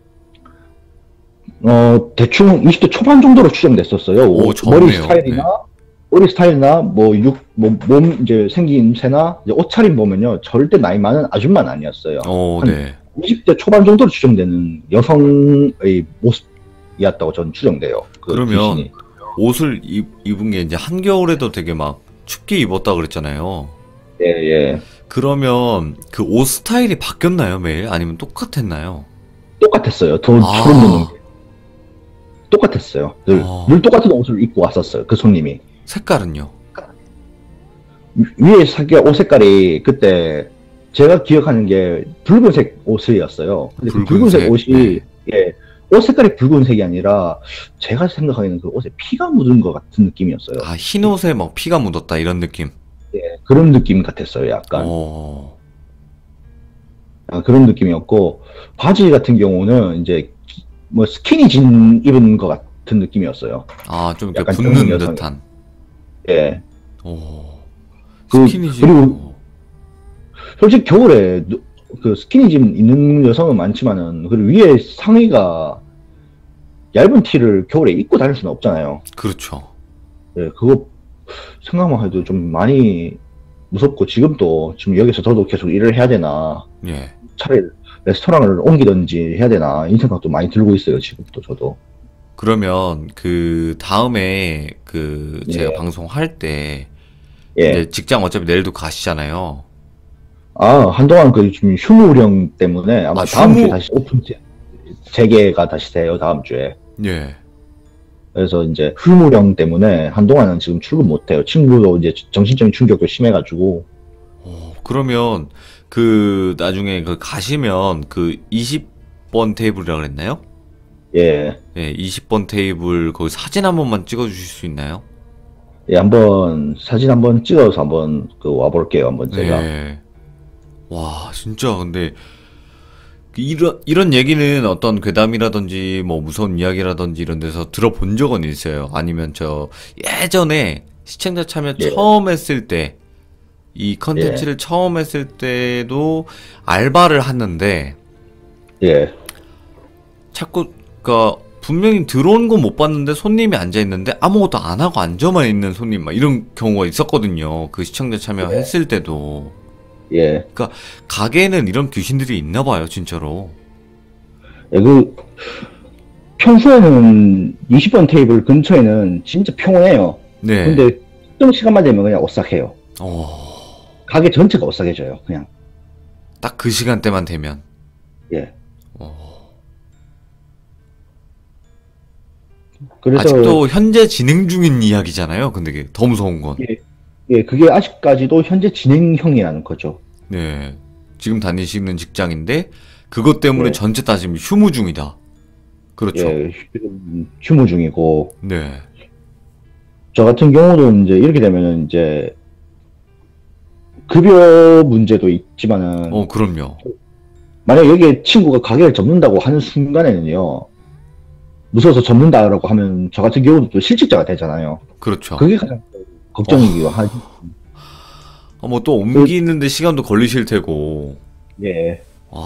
대충 20대 초반 정도로 추정됐었어요. 머리 스타일이나 몸 이제 생김새나 이제 옷차림 보면요 절대 나이 많은 아줌마는 아니었어요. 네. 20대 초반 정도로 추정되는 여성의 모습이었다고 저는 추정돼요. 그러면 귀신이. 옷을 입은 게 이제 한겨울에도 되게 막 춥게 입었다 그랬잖아요. 예. 그러면 그 옷 스타일이 바뀌었나요 매일? 아니면 똑같았나요? 똑같았어요. 더 소름 돋는 게. 똑같았어요. 늘 똑같은 옷을 입고 왔었어요. 그 손님이. 색깔은요? 위에 옷 색깔이 그때 제가 기억하는 게 붉은색 옷이었어요. 근데 그 붉은색 옷이 네. 예, 옷 색깔이 붉은색이 아니라 제가 생각하기에는 그 옷에 피가 묻은 것 같은 느낌이었어요. 아, 흰 옷에 막 피가 묻었다 이런 느낌. 예, 그런 느낌 같았어요. 약간 어, 그런 느낌이었고 바지 같은 경우는 이제 뭐 스키니진 입은 것 같은 느낌이었어요. 아, 좀 이렇게 약간 붙는 젊은 여성. 듯한. 예. 오, 그리고 스키니진. 솔직히 겨울에 그 스키니진 있는 여성은 많지만은 그 위에 상의가 얇은 티를 겨울에 입고 다닐 수는 없잖아요. 그렇죠. 예, 그거 생각만 해도 좀 많이 무섭고 지금도 지금 여기서 저도 계속 일을 해야 되나 예. 차라리 레스토랑을 옮기든지 해야 되나 이 생각도 많이 들고 있어요. 지금도 저도. 그러면 그 다음에 그 제가 예. 방송할 때 예. 이제 직장 어차피 내일도 가시잖아요. 아, 한동안 그 지금 휴무 우령 때문에 아마 아, 다음 주에 휴무? 다시 오픈 재개가 다시 돼요. 다음 주에. 예. 그래서 이제 휴무령 때문에 한동안은 지금 출근 못 해요. 친구도 이제 정신적인 충격도 심해가지고. 그러면 그 나중에 그 가시면 그 20번 테이블이라고 그랬나요? 예. 예, 20번 테이블 거기 사진 한 번만 찍어 주실 수 있나요? 예, 한번 사진 한번 찍어서 한번 그 와볼게요. 한번 제가. 네. 와, 진짜 근데 이런 얘기는 어떤 괴담이라든지 뭐 무서운 이야기라든지 이런 데서 들어본 적은 있어요. 아니면 저 예전에 시청자 참여 예. 처음 했을 때 이 컨텐츠를 처음 했을 때도 알바를 하는데 예. 자꾸 그니까 분명히 들어온 건 못 봤는데 손님이 앉아 있는데 아무것도 안 하고 앉아만 있는 손님 막 이런 경우가 있었거든요. 그 시청자 참여했을 때도. 예. 그러니까 가게에는 이런 귀신들이 있나 봐요, 진짜로. 예, 그 평소에는 20번 테이블 근처에는 진짜 평온해요. 네. 근데 특정 시간만 되면 그냥 오싹해요. 어, 가게 전체가 오싹해져요. 그냥. 딱 그 시간대만 되면. 예. 어. 그래서 아직도 현재 진행 중인 이야기잖아요. 근데 그게 더 무서운 건. 예, 예, 그게 아직까지도 현재 진행형이라는 거죠. 네. 지금 다니시는 직장인데 그것 때문에 예. 전체 다 지금 휴무 중이다. 그렇죠. 예, 휴무 중이고 네. 저 같은 경우도 이제 이렇게 되면은 이제 급여 문제도 있지만은 그럼요. 만약 여기에 친구가 가게를 접는다고 하는 순간에는요 무서워서 접는다라고 하면 저 같은 경우도 또 실직자가 되잖아요. 그렇죠. 그게 가장 걱정이기도 하지. 뭐 또 옮기는데 시간도 걸리실 테고. 예.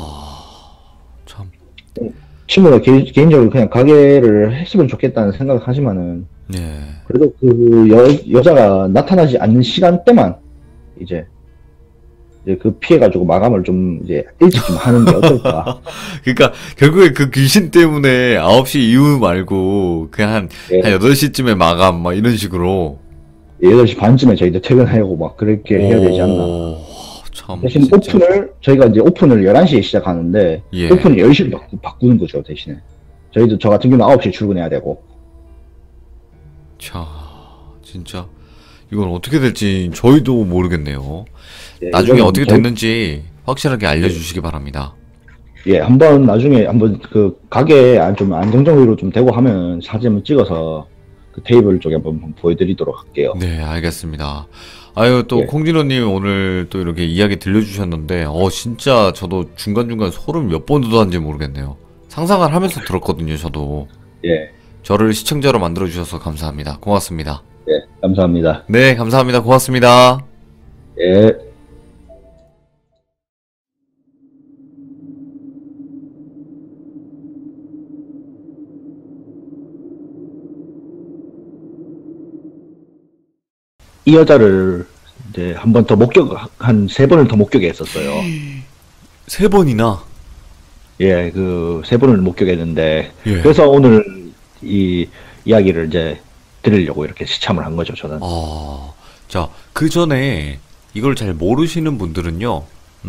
참. 친구가 개인적으로 그냥 가게를 했으면 좋겠다는 생각을 하지만은 네. 그래도 그 여자가 나타나지 않는 시간대만 이제 그 피해가지고 마감을 좀 이제 일찍 좀 하는 게 어떨까. 그러니까 결국에 그 귀신 때문에 9시 이후 말고 그냥 한 예. 8시쯤에 마감 막 이런 식으로 8시 반쯤에 저희도 퇴근하려고 막 그렇게 해야 되지 않나. 참 대신 진짜. 저희가 이제 오픈을 11시에 시작하는데 예. 오픈을 10시로 바꾸는 거죠, 대신에. 저희도 저 같은 경우는 9시에 출근해야 되고. 자, 진짜 이건 어떻게 될지 저희도 모르겠네요. 예, 나중에 이거는 어떻게 됐는지 확실하게 알려주시기 바랍니다. 예, 한번 나중에 한번 그 가게에 좀 안정적으로 좀 되고 하면 사진 한번 찍어서 그 테이블 쪽에 한번 보여드리도록 할게요. 네, 알겠습니다. 아유, 또 예. 콩진호님 오늘 또 이렇게 이야기 들려주셨는데 진짜 저도 중간중간 소름 몇 번 돋았는지 모르겠네요. 상상을 하면서 들었거든요, 저도. 예, 저를 시청자로 만들어주셔서 감사합니다. 고맙습니다. 예, 감사합니다. 네, 감사합니다. 고맙습니다. 예. 이 여자를 이제 한 번 더 한 3번을 더 목격했었어요. 3번이나? 예, 그 3번을 목격했는데 예. 그래서 오늘 이 이야기를 이제 들으려고 이렇게 시참을 한 거죠, 저는. 자, 그 전에 이걸 잘 모르시는 분들은요,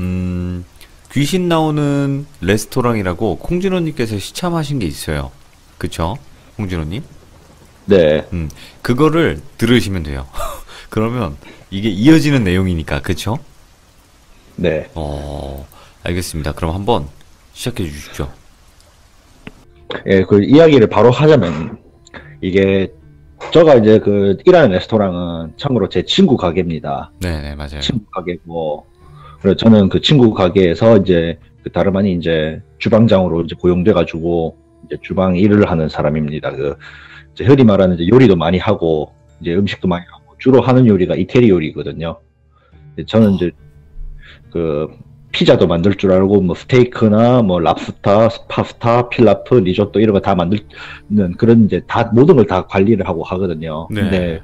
귀신 나오는 레스토랑이라고 콩진호님께서 시참하신 게 있어요. 그쵸? 콩진호님? 네, 그거를 들으시면 돼요. 그러면 이게 이어지는 내용이니까, 그쵸? 네. 알겠습니다. 그럼 한번 시작해 주십시오. 예, 그 이야기를 바로 하자면, 이게, 저가 이제 그 일하는 레스토랑은 참고로 제 친구 가게입니다. 네네, 맞아요. 친구 가게고, 그래서 저는 그 친구 가게에서 이제 그 다름 아닌 이제 주방장으로 이제 고용돼가지고 이제 주방 일을 하는 사람입니다. 그 이제 흔히 말하는 이제 요리도 많이 하고 이제 음식도 많이 하고 주로 하는 요리가 이태리 요리거든요. 저는 이제 그 피자도 만들 줄 알고 뭐 스테이크나 뭐 랍스타, 파스타, 필라프, 리조또 이런 거 다 만드는 그런 이제 다 모든 걸 다 관리를 하고 하거든요. 네. 근데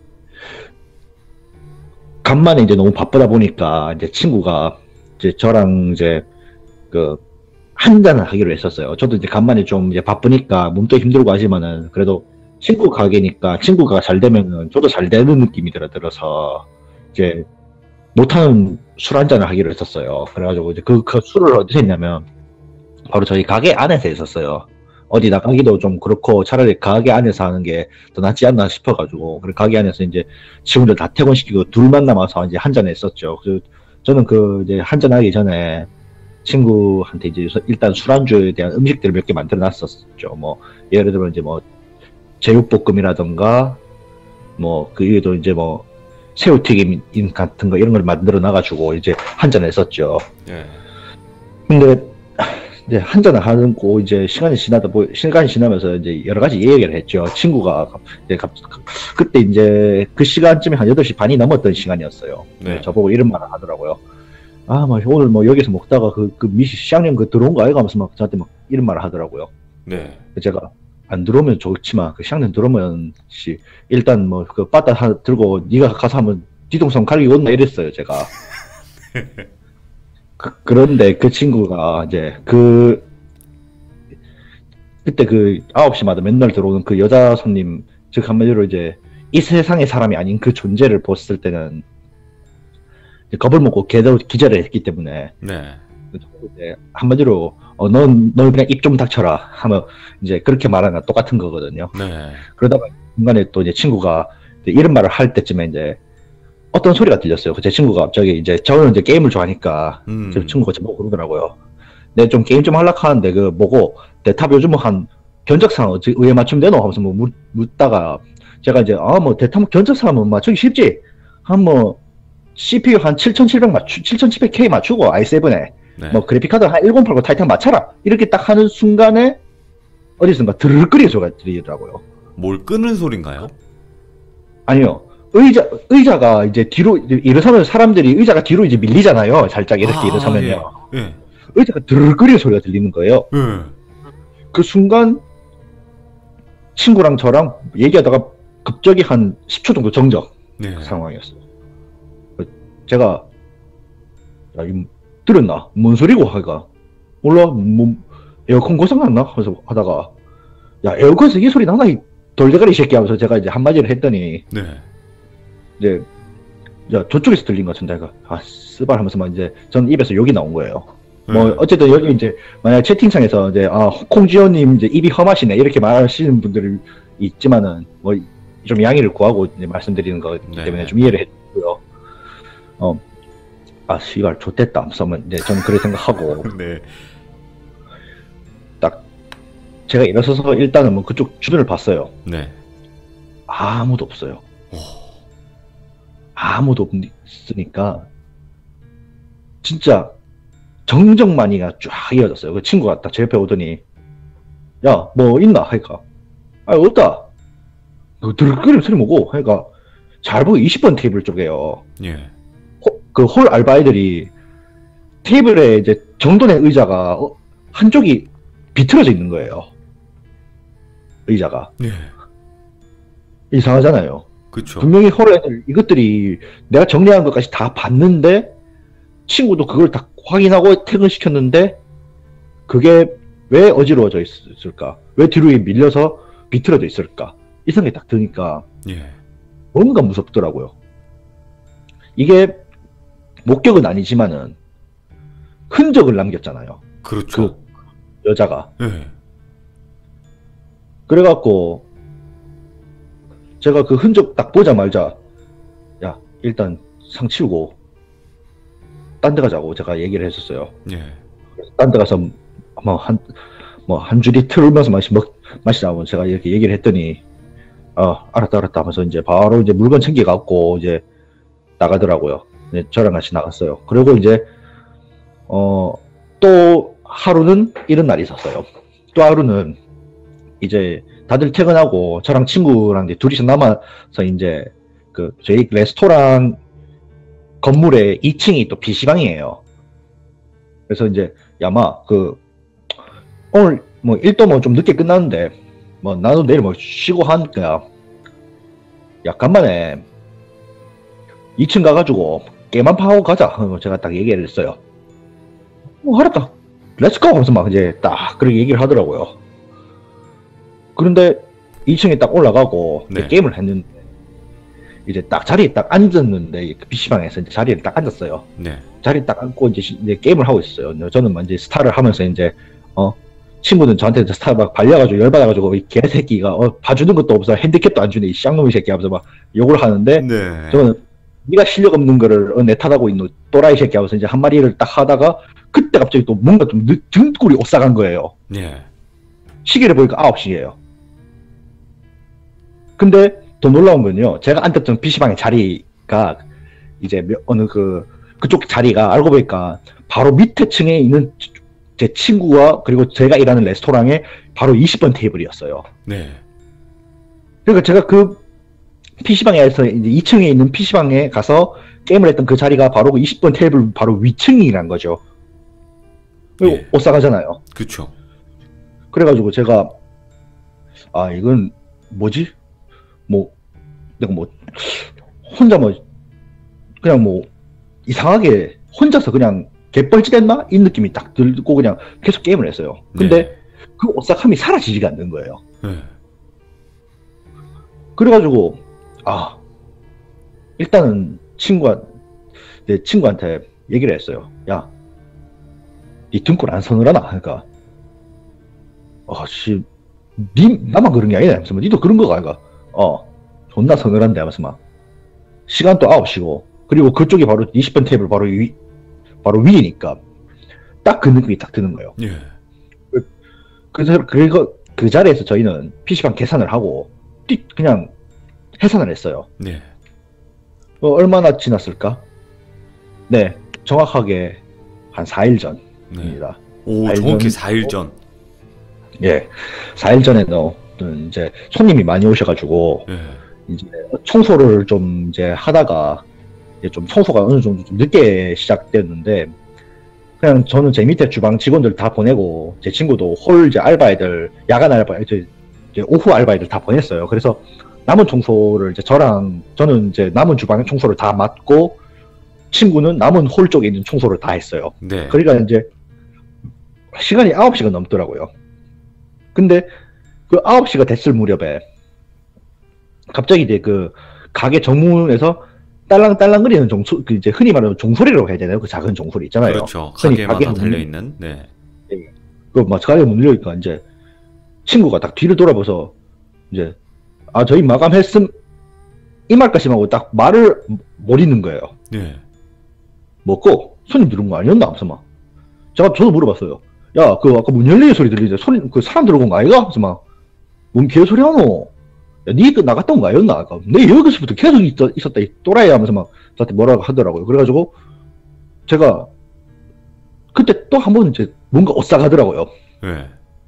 간만에 이제 너무 바쁘다 보니까 이제 친구가 이제 저랑 이제 그 한잔을 하기로 했었어요. 저도 이제 간만에 좀 이제 바쁘니까 몸도 힘들고 하지만은 그래도 친구 가게니까 친구가 잘 되면은 저도 잘 되는 느낌이 들어서 이제 못하는 술 한잔을 하기로 했었어요. 그래가지고 이제 그 술을 어디서 했냐면 바로 저희 가게 안에서 했었어요. 어디 나가기도 좀 그렇고 차라리 가게 안에서 하는 게 더 낫지 않나 싶어가지고 그래 가게 안에서 이제 직원들 다 퇴근시키고 둘만 남아서 이제 한잔 했었죠. 그 저는 그 이제 한잔 하기 전에 친구한테 이제 일단 술안주에 대한 음식들을 몇 개 만들어 놨었죠. 뭐 예를 들면 이제 뭐 제육볶음이라던가 뭐 그 위에도 이제 뭐 새우튀김 같은 거 이런 걸 만들어 놔가지고 이제 한잔 했었죠. 네. 근데 이제 한잔을 하고 이제 시간이 지나면서 이제 여러 가지 얘기를 했죠. 친구가 이제 그때 이제 그 시간쯤에 한 8시 반이 넘었던 시간이었어요. 네. 저보고 이런 말을 하더라고요. 아, 뭐 오늘 뭐 여기서 먹다가 그 미시 시장님 그 들어온 거 아이가 하면서 막 저한테 막 이런 말을 하더라고요. 네. 제가 안 들어오면 좋지만 그 시장님 들어오면 일단 뭐 그 빠따 들고 네가 가서 하면 뒤통수 갈기고 온나 이랬어요, 제가. 그런데 그 친구가 이제 그때 그 9시마다 맨날 들어오는 그 여자 손님, 즉 한마디로 이제 이 세상의 사람이 아닌 그 존재를 봤을 때는 이제 겁을 먹고 기절을 했기 때문에 네. 이제 한마디로 넌 그냥 입 좀 닥쳐라 하면 이제 그렇게 말하는 거 똑같은 거거든요. 네. 그러다가 중간에 또 이제 친구가 이런 말을 할 때쯤에 이제 어떤 소리가 들렸어요. 제 친구가 갑자기 이제 저는 이제 게임을 좋아하니까 제 친구가 저보고 그러더라고요. 내가 좀 게임 좀 하려고 하는데 그 뭐고 대탑 요즘 뭐 한 견적상 의에 맞추면 되노 하면서 뭐 묻다가 제가 이제 뭐 대탑 견적상 뭐 맞추기 쉽지 한 뭐 CPU 한 7700K 맞추고 i7에 네. 뭐 그래픽카드 한 1080 타이탄 맞춰라 이렇게 딱 하는 순간에 어디선가 드르륵거리는 소리가 들리더라고요. 뭘 끄는 소린가요? 아니요. 의자가 이제 뒤로 일어서면 사람들이 의자가 뒤로 이제 밀리잖아요. 살짝 이렇게 일어서면요. 예. 예. 의자가 드르륵거리는 소리가 들리는 거예요. 예. 그 순간 친구랑 저랑 얘기하다가 갑자기 한 10초 정도 정적 네. 상황이었어요. 제가 야, 이거 들었나? 뭔 소리고 하니까 몰라 뭐 에어컨 고장 났나? 하면서 하다가 야 에어컨에서 이 소리 나나 이 돌대가리 새끼 하면서 제가 이제 한마디를 했더니 네. 이제 야 저쪽에서 들린 것 같은데 아 쓰발 하면서 막 이제 전 입에서 욕이 나온 거예요. 뭐 어쨌든 여기 이제 만약 채팅창에서 이제 홍지호님 이제 입이 험하시네 이렇게 말하시는 분들이 있지만은 뭐 좀 양해를 구하고 이제 말씀드리는 거기 때문에 좀 이해를 해주고요. 씨발 좋댔다 하면서 이제 저는 그렇게 생각하고 네. 딱 제가 일어서서 일단은 뭐 그쪽 주변을 봤어요. 네. 아무도 없어요. 아무도 없으니까 진짜 정적만이가 쫙 이어졌어요. 그 친구가 딱 제 옆에 오더니 야 뭐 있나 하니까 없다. 그 드르륵거리는 소리 뭐고 하니까 잘 보고 20번 테이블 쪽에요. 예. 그 홀 알바애들이 테이블에 이제 정돈의 의자가 한쪽이 비틀어져 있는 거예요. 의자가. 예. 이상하잖아요. 그쵸. 분명히 홀 애들 이것들이 내가 정리한 것까지 다 봤는데 친구도 그걸 다 확인하고 퇴근시켰는데 그게 왜 어지러워져 있을까? 왜 뒤로 밀려서 비틀어져 있을까? 이 생각이 딱 드니까 예. 뭔가 무섭더라고요. 이게 목격은 아니지만은 흔적을 남겼잖아요. 그렇죠. 그 여자가. 예. 그래갖고 제가 그 흔적 딱 보자마자 야 일단 상 치우고 딴 데 가자고 제가 얘기를 했었어요. 예. 딴 데 가서 한 줄이 틀면서 마시자고 제가 이렇게 얘기를 했더니 알았다 하면서 이제 바로 이제 물건 챙겨갖고 이제 나가더라고요. 네, 저랑 같이 나갔어요. 그리고 이제 또 하루는 이런 날이 있었어요. 또 하루는 이제 다들 퇴근하고 저랑 친구랑 이제 둘이서 남아서 이제 그 저희 레스토랑 건물에 2층이 또 PC방이에요. 그래서 이제 야마 그 오늘 뭐 일도 뭐 좀 늦게 끝났는데 뭐 나도 내일 뭐 쉬고 하니까 야 간만에 2층 가가지고 게임 한 판 하고 가자. 제가 딱 얘기를 했어요. 알았다. 렛츠고 하면서 막 이제 딱 그렇게 얘기를 하더라고요. 그런데 2층에 딱 올라가고 네. 게임을 했는데 이제 딱 자리에 딱 앉았는데 그 PC방에서 이제 자리에 딱 앉았어요. 네. 자리에 딱 앉고 이제 게임을 하고 있어요. 저는 막 이제 스타를 하면서 이제 친구는 저한테 스타 막 발려가지고 열받아가지고 이 개새끼가 봐주는 것도 없어 핸디캡도 안 주네 이 쌍놈의 새끼 하면서 막 욕을 하는데 네. 저는 네가 실력 없는 거를 내 탓하고 있는 또라이 새끼 하면서 이제 한 마리를 딱 하다가 그때 갑자기 또 뭔가 좀 등골이 오싹한 거예요. 네. 시계를 보니까 9시예요. 근데 더 놀라운 건요. 제가 앉았던 PC방의 자리가 이제 그쪽 자리가 알고 보니까 바로 밑에 층에 있는 제 친구와 그리고 제가 일하는 레스토랑의 바로 20번 테이블이었어요. 네. 그러니까 제가 그 PC방에서 이제 2층에 있는 PC방에 가서 게임을 했던 그 자리가 바로 그 20번 테이블 바로 위층이란 거죠. 그리고 네. 오싹하잖아요. 그쵸. 그래가지고 제가 이건 뭐지? 내가 혼자 그냥 이상하게 혼자서 그냥 개뻘짓했나? 이 느낌이 딱 들고 그냥 계속 게임을 했어요. 근데 네. 그 오싹함이 사라지지가 않는 거예요. 네. 그래가지고 일단은 내 친구한테 얘기를 했어요. 야, 니 등골 안 서늘하나? 그러니까 나만 그런 게 아니네 하면서 니도 그런 거가 아닌가? 존나 서늘한데 하면서 막 시간도 9시고 그리고 그쪽이 바로 20번 테이블 바로 위니까 딱 그 느낌이 딱 드는 거예요. 예. 그래서 그 자리에서 저희는 PC방 계산을 하고 그냥 해산을 했어요. 네. 얼마나 지났을까? 네, 정확하게 한 4일 전입니다. 오, 4일 정확히 전. 4일 전. 예, 4일 전에는 이제 손님이 많이 오셔가지고 예. 이제 청소를 좀 이제 하다가 이제 좀 청소가 어느 정도 좀 늦게 시작됐는데 그냥 저는 제 밑에 주방 직원들 다 보내고 제 친구도 홀 이제 알바애들 야간 알바 이제 오후 알바애들 다 보냈어요. 그래서 남은 청소를 이제 저는 이제 남은 주방 청소를 다 맡고 친구는 남은 홀 쪽에 있는 청소를 다 했어요. 네. 그러니까 이제 시간이 9시가 넘더라고요. 근데 그 9시가 됐을 무렵에 갑자기 이제 그 가게 정문에서 딸랑딸랑거리는 그 이제 흔히 말하는 종소리라고 해야 되나요? 그 작은 종소리 있잖아요. 그렇죠. 흔히 가게마다 달려있는. 네. 그 가게 문 열리니까 이제 친구가 딱 뒤를 돌아봐서 이제 저희 마감했음 이 말까지 하고 딱 말을 못 잇는 거예요. 네. 먹고 손님 들어온 거 아니었나? 하면서 막 저도 물어봤어요. 야, 아까 문 열리는 소리 들리는데 그 사람 들어온 거 아이가? 하면서 막 뭔 개소리 하노? 야, 니 나갔다 온 거 아니었나? 내 여기서부터 계속 있었다 이 또라이 하면서 막 저한테 뭐라고 하더라고요. 그래가지고 제가 그때 또 한 번 이제 뭔가 오싹하더라고요. 네.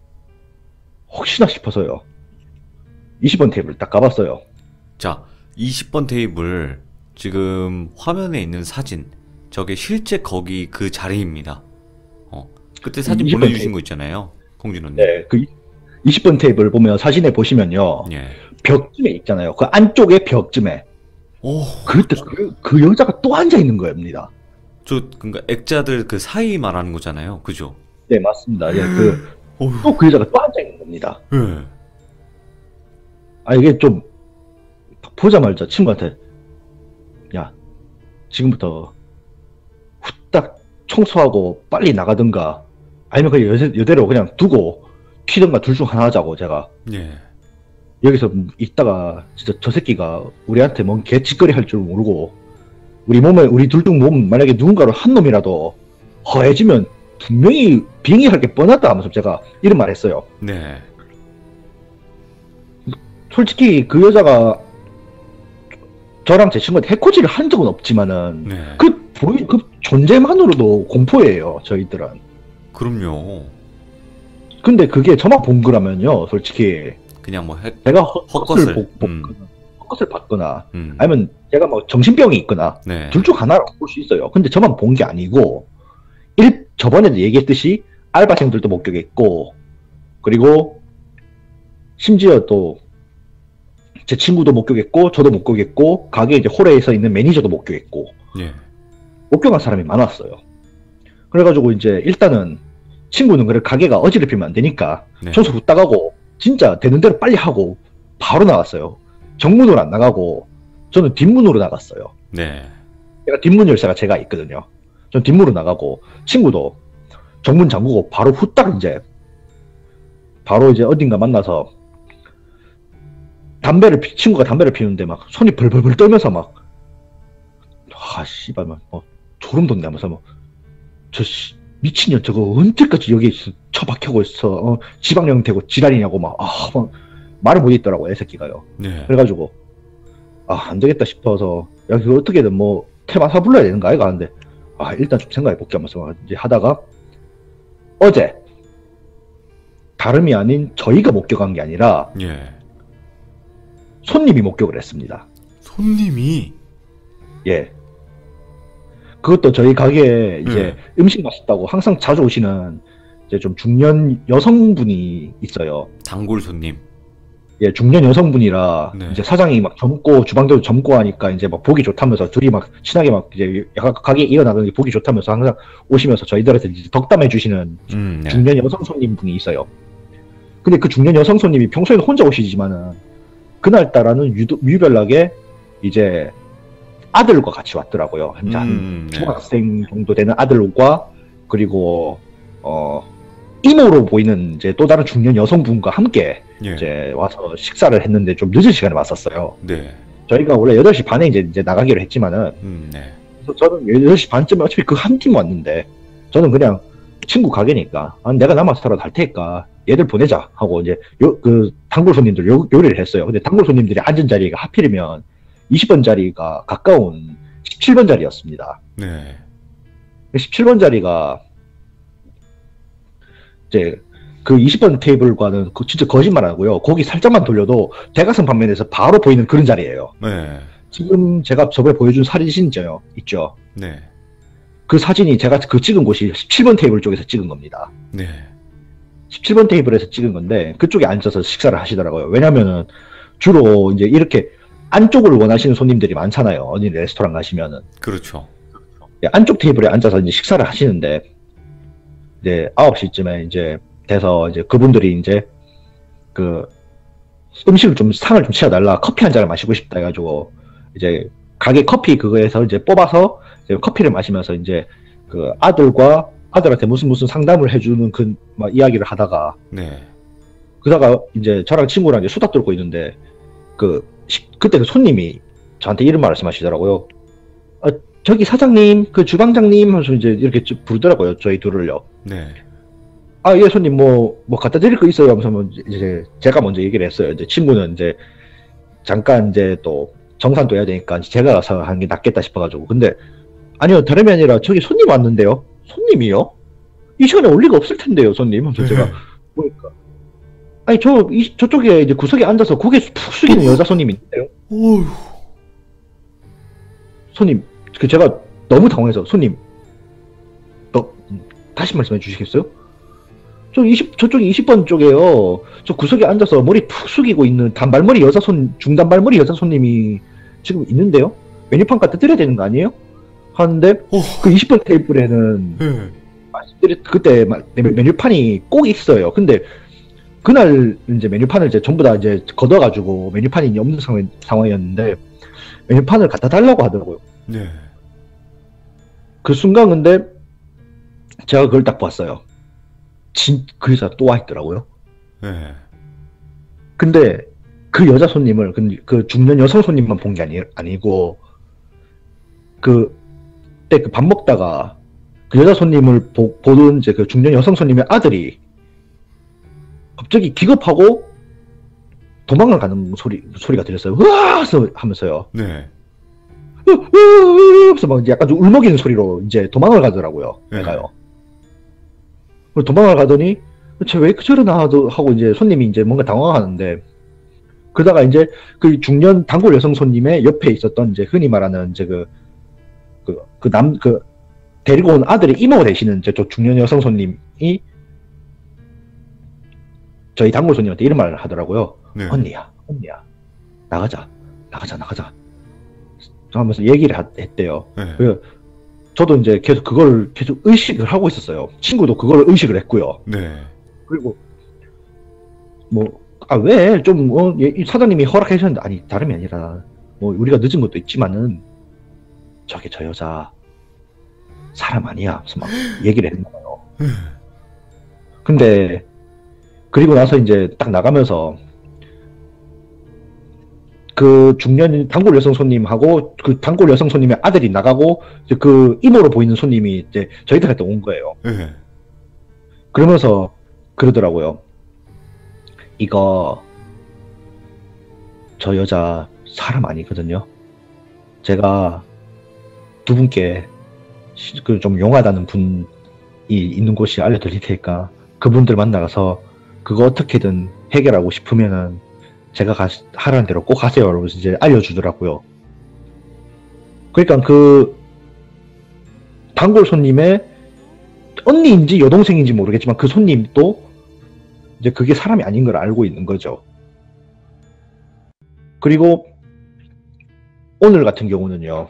혹시나 싶어서요. 20번 테이블 딱 가봤어요. 자, 20번 테이블 지금 화면에 있는 사진 저게 실제 거기 그 자리입니다. 그때 사진 20번 보내주신 테이블. 거 있잖아요. 공진호님. 네, 그 20번 테이블 보면 사진에 보시면요. 예. 벽쯤에 있잖아요. 그 안쪽에 벽쯤에 오, 그때 그 여자가 또 앉아 있는 겁니다. 그러니까 액자들 그 사이 말하는 거잖아요. 그죠? 네, 맞습니다. 예, 어휴. 또 그 여자가 또 앉아 있는 겁니다. 예. 이게 좀 보자마자 친구한테 야, 지금부터 후딱 청소하고 빨리 나가든가 아니면 그냥 여대로 그냥 두고 튀든가 둘 중 하나 하자고 제가 예. 여기서 있다가 진짜 저 새끼가 우리한테 뭔 개짓거리 할 줄 모르고 우리 둘 중 몸, 만약에 누군가로 한 놈이라도 허해지면 분명히 비행기 할 게 뻔하다 하면서 제가 이런 말 했어요. 네. 솔직히 그 여자가 저랑 제 친구한테 해코지를 한 적은 없지만은 네. 그 존재만으로도 공포예요, 저희들은. 그럼요. 근데 그게 저만 본 거라면요, 솔직히 그냥 뭐 제가 헛것을. 헛것을 봤거나 음. 아니면 제가 뭐 정신병이 있거나 네. 둘 중 하나라고 볼 수 있어요. 근데 저만 본 게 아니고 저번에도 얘기했듯이 알바생들도 목격했고, 그리고 심지어 또 제 친구도 목격했고, 저도 목격했고, 가게 이제 홀에서 있는 매니저도 목격했고, 예. 목격한 사람이 많았어요. 그래가지고 이제 일단은 친구는 그래 가게가 어지럽히면 안 되니까 네. 청소 후딱 하고 진짜 되는 대로 빨리 하고 바로 나갔어요. 정문으로 안 나가고 저는 뒷문으로 나갔어요. 네. 뒷문 열쇠가 제가 있거든요. 전 뒷문으로 나가고 친구도 정문 잠그고 바로 후딱 바로 이제 어딘가 만나서 친구가 담배를 피우는데 막 손이 벌벌벌 떨면서 막 씨발 막 소름 돋네 하면서 미친년 저거 언제까지 여기 처박혀고 있어, 지방령 되고 지랄이냐고 막 말을 못 있더라고, 애 새끼가요. 네. 그래가지고 안 되겠다 싶어서 야 이거 어떻게든 뭐 테마사 불러야 되는 거 아이가 하는데 일단 좀 생각해 볼게 하면서 이제 하다가 어제 다름이 아닌 저희가 목격한 게 아니라 예. 손님이 목격을 했습니다. 손님이. 예. 그것도 저희 가게에 이제 음식 맛있다고 항상 자주 오시는 이제 좀 중년 여성분이 있어요. 단골 손님. 예, 중년 여성분이라 네. 이제 사장이 막 젊고 주방도 젊고 하니까 이제 막 보기 좋다면서 둘이 막 친하게 막 이제 가게 이어나가는 게 보기 좋다면서 항상 오시면서 저희들한테 이제 덕담해 주시는 네. 중년 여성 손님분이 있어요. 근데 그 중년 여성 손님이 평소에는 혼자 오시지만은 그날따라는 유별나게 이제 아들과 같이 왔더라고요. 한 네. 중학생 정도 되는 아들과 그리고 이모로 보이는 이제 또 다른 중년 여성분과 함께 예. 이제 와서 식사를 했는데 좀 늦은 시간에 왔었어요. 네. 저희가 원래 8시 반에 이제 나가기로 했지만은 네. 그래서 저는 8시 반쯤에 어차피 그 한 팀 왔는데 저는 그냥 친구 가게니까 내가 남아서 살아도 할 테니까 얘들 보내자 하고 이제 그 단골 손님들 요리를 했어요. 근데 단골 손님들이 앉은 자리가 하필이면 20번 자리가 가까운 17번 자리였습니다. 네. 17번 자리가 이제 그 20번 테이블과는 진짜 거짓말 안 하고요. 거기 살짝만 돌려도 대각선 방면에서 바로 보이는 그런 자리예요. 네. 지금 제가 저번에 보여준 사진 있죠. 네. 그 사진이 제가 그 찍은 곳이 17번 테이블 쪽에서 찍은 겁니다. 네. 17번 테이블에서 찍은 건데 그쪽에 앉아서 식사를 하시더라고요. 왜냐면은 주로 이제 이렇게 안쪽을 원하시는 손님들이 많잖아요. 어디 레스토랑 가시면은. 그렇죠. 안쪽 테이블에 앉아서 이제 식사를 하시는데 이제 9시쯤에 이제 돼서 이제 그분들이 이제 그 음식을 좀 상을 좀 치워달라, 커피 한 잔을 마시고 싶다 해가지고 이제 가게 커피 그거에서 이제 뽑아서 이제 커피를 마시면서 이제 그 아들한테 무슨 상담을 해주는 그 막 이야기를 하다가 네. 그러다가 이제 저랑 친구랑 이제 수다 떨고 있는데 그때 그 손님이 저한테 이런 말씀하시더라고요. 저기 사장님, 그 주방장님 하면서 이제 이렇게 부르더라고요. 저희 둘을요. 네. 예, 손님 뭐 갖다 드릴 거 있어요 하면서 이제 제가 먼저 얘기를 했어요. 이제 친구는 이제 잠깐 이제 또 정산도 해야 되니까 제가 가서 하는 게 낫겠다 싶어가지고. 근데 아니요, 다름이 아니라 저기 손님 왔는데요. 손님이요? 이 시간에 올 리가 없을 텐데요, 손님. 하면서 제가 보니까 저쪽에 이제 구석에 앉아서 고개 푹 숙이는 여자 손님이 있는데요. 어휴. 손님, 제가 너무 당황해서 손님, 다시 말씀해 주시겠어요? 저쪽에 20번 쪽에요. 저 구석에 앉아서 머리 푹 숙이고 있는 중단발머리 여자 손님이 지금 있는데요? 메뉴판 갖다 드려야 되는 거 아니에요? 하는데, 그 20번 테이블에는, 그때 메뉴판이 꼭 있어요. 근데, 그날 이제 메뉴판을 이제 전부 다 이제 걷어가지고 메뉴판이 없는 상황이었는데, 메뉴판을 갖다 달라고 하더라고요. 네. 그 순간 근데, 제가 그걸 딱 봤어요. 그 여자 또 와있더라고요. 네. 근데 그 여자 손님을 그 중년 여성 손님만 본 게 아니고 그때 그 밥 먹다가 그 여자 손님을 보던 이제 그 중년 여성 손님의 아들이 갑자기 기겁하고 도망을 가는 소리가 들렸어요. 으아! 하면서요. 네. 하면서 막 약간 좀 울먹이는 소리로 이제 도망을 가더라고요. 내가요. 도망을 가더니 쟤 왜 저러나 하고 이제 손님이 이제 뭔가 당황하는데 그러다가 이제 그 중년 단골 여성 손님의 옆에 있었던 이제 흔히 말하는 이제 데리고 온 아들의 이모 되시는 이제 저 중년 여성 손님이 저희 단골 손님한테 이런 말을 하더라고요. 네. 언니야, 나가자. 하면서 얘기를 했대요. 네. 그래서 저도 이제 그걸 계속 의식을 하고 있었어요. 친구도 그걸 의식을 했고요. 네. 그리고 왜 좀 사장님이 허락해 주셨는데 아니 다름이 아니라 우리가 늦은 것도 있지만은 저 여자 사람 아니야. 그래서 막 얘기를 했나 봐요. 근데 그리고 나서 이제 딱 나가면서 그 중년 단골 여성 손님하고 그 단골 여성 손님의 아들이 나가고 이제 그 이모로 보이는 손님이 이제 저희들한테 온 거예요. 네. 그러면서 그러더라고요. 이거 저 여자 사람 아니거든요. 제가 두 분께 그 좀 용하다는 분이 있는 곳이 알려드릴 테니까 그분들 만나가서 그거 어떻게든 해결하고 싶으면은 제가 하라는 대로 꼭 하세요. 이러면서 이제 알려주더라고요. 그러니까 그 단골 손님의 언니인지 여동생인지 모르겠지만 그 손님도 이제 그게 사람이 아닌 걸 알고 있는 거죠. 그리고 오늘 같은 경우는요.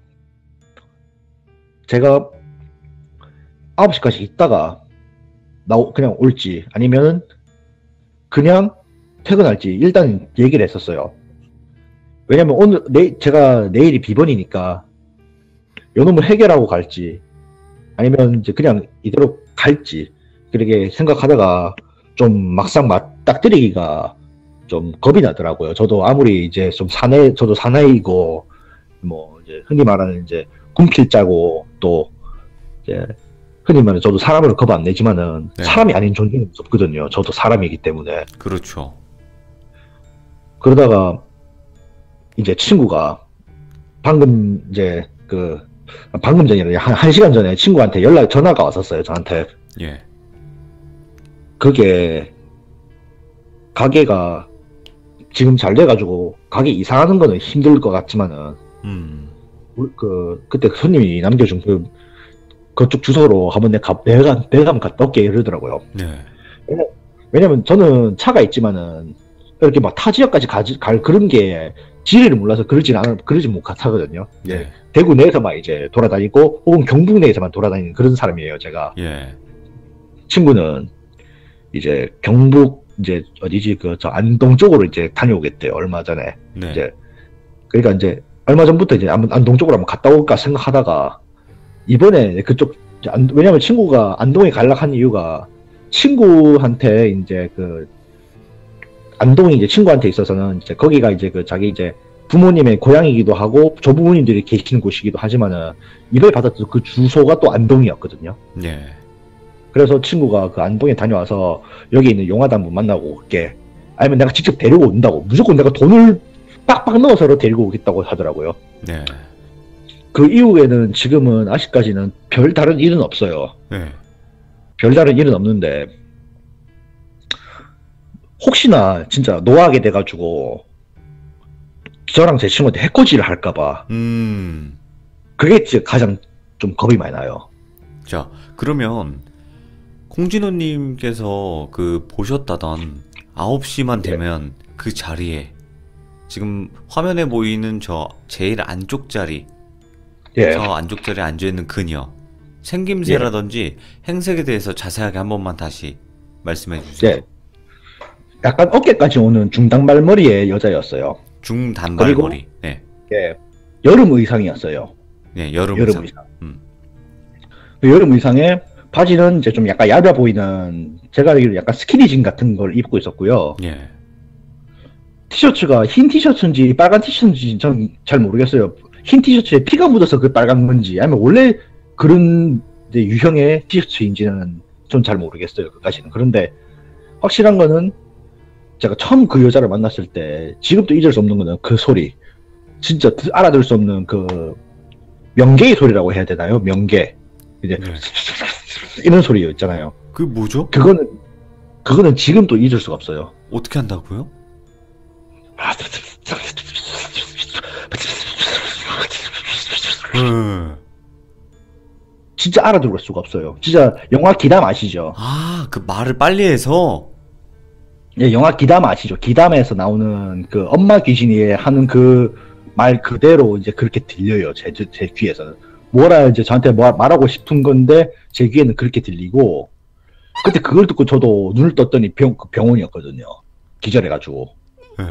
제가 9시까지 있다가 그냥 올지 아니면은 그냥 퇴근할지 일단 얘기를 했었어요. 왜냐면 제가 내일이 비번이니까 요놈을 해결하고 갈지 아니면 이제 그냥 이대로 갈지 그렇게 생각하다가 좀 막상 맞닥뜨리기가 좀 겁이 나더라고요. 저도 아무리 이제 좀 저도 사나이고 뭐 이제 흔히 말하는 이제 군필자고 또 이제 흔히 말하는 저도 사람을 겁 안 내지만은 네. 사람이 아닌 존재는 없거든요. 저도 사람이기 때문에. 그렇죠. 그러다가 이제 친구가 방금 전이라 한 시간 전에 친구한테 전화가 왔었어요. 저한테. 예. 그게 가게가 지금 잘 돼가지고 가게 이사하는 거는 힘들 것 같지만은 그때 손님이 남겨준 그쪽 주소로 한번 내가 한번 갔다 올게 이러더라고요. 네. 왜냐면 저는 차가 있지만은 이렇게 막 타 지역까지 갈 그런 게 지리를 몰라서 그러지 못하거든요. 네. 대구 내에서 막 이제 돌아다니고 혹은 경북 내에서만 돌아다니는 그런 사람이에요, 제가. 예. 친구는 이제 경북 이제 어디지 저 안동 쪽으로 이제 다녀오겠대요, 얼마 전에. 네. 이제 그러니까 이제 얼마 전부터 이제 안동 쪽으로 한번 갔다 올까 생각하다가 이번에 그쪽 왜냐면 친구가 안동에 갈락한 이유가 친구한테 이제 안동이 이제 친구한테 있어서는 이제 거기가 이제 자기 이제 부모님의 고향이기도 하고 조부모님들이 계시는 곳이기도 하지만은 이번에 받았던 그 주소가 또 안동이었거든요. 네. 그래서 친구가 그 안동에 다녀와서 여기 있는 용화단 분 만나고 올게. 아니면 내가 직접 데리고 온다고. 무조건 내가 돈을 빡빡 넣어서 데리고 오겠다고 하더라고요. 네. 그 이후에는 지금은 아직까지는 별다른 일은 없어요. 네. 별다른 일은 없는데 혹시나 진짜 노하게 돼가지고 저랑 제 친구한테 해코지를 할까봐 그게 진짜 가장 좀 겁이 많이 나요. 자, 그러면 콩진호님께서 보셨다던 9시만 되면 그 자리에 지금 화면에 보이는 저 제일 안쪽 자리 저 안쪽 자리에 앉아있는 그녀 생김새라든지 행색에 대해서 자세하게 한 번만 다시 말씀해 주세요. 약간 어깨까지 오는 중단발머리의 여자였어요. 중단발머리. 네. 여름 의상이었어요. 네, 여름 의상. 그 여름 의상에 바지는 이제 좀 약간 얇아 보이는 제가 알기로 약간 스키니진 같은 걸 입고 있었고요. 예. 티셔츠가 흰 티셔츠인지 빨간 티셔츠인지 전 잘 모르겠어요. 흰 티셔츠에 피가 묻어서 그 빨간 건지 아니면 원래 그런 이제 유형의 티셔츠인지는 전 잘 모르겠어요. 그까지는. 그런데 확실한 거는 제가 처음 그 여자를 만났을 때 지금도 잊을 수 없는 거는 그 소리. 진짜 알아들 수 없는 그 명계의 소리라고 해야 되나요? 명계. 이제 네. 이런 소리 있잖아요. 그 뭐죠? 그거는 지금도 잊을 수가 없어요. 어떻게 한다고요? 네. 진짜 알아들을 수가 없어요. 진짜 영화 기담 아시죠? 아, 그 말을 빨리 해서. 예, 영화 기담 아시죠? 기담에서 나오는 그 엄마 귀신이 하는 그 말 그대로 이제 그렇게 들려요. 제 귀에서는. 뭐라 이제 저한테 말하고 싶은 건데 제 귀에는 그렇게 들리고 그때 그걸 듣고 저도 눈을 떴더니 병원이었거든요. 기절해가지고. 네.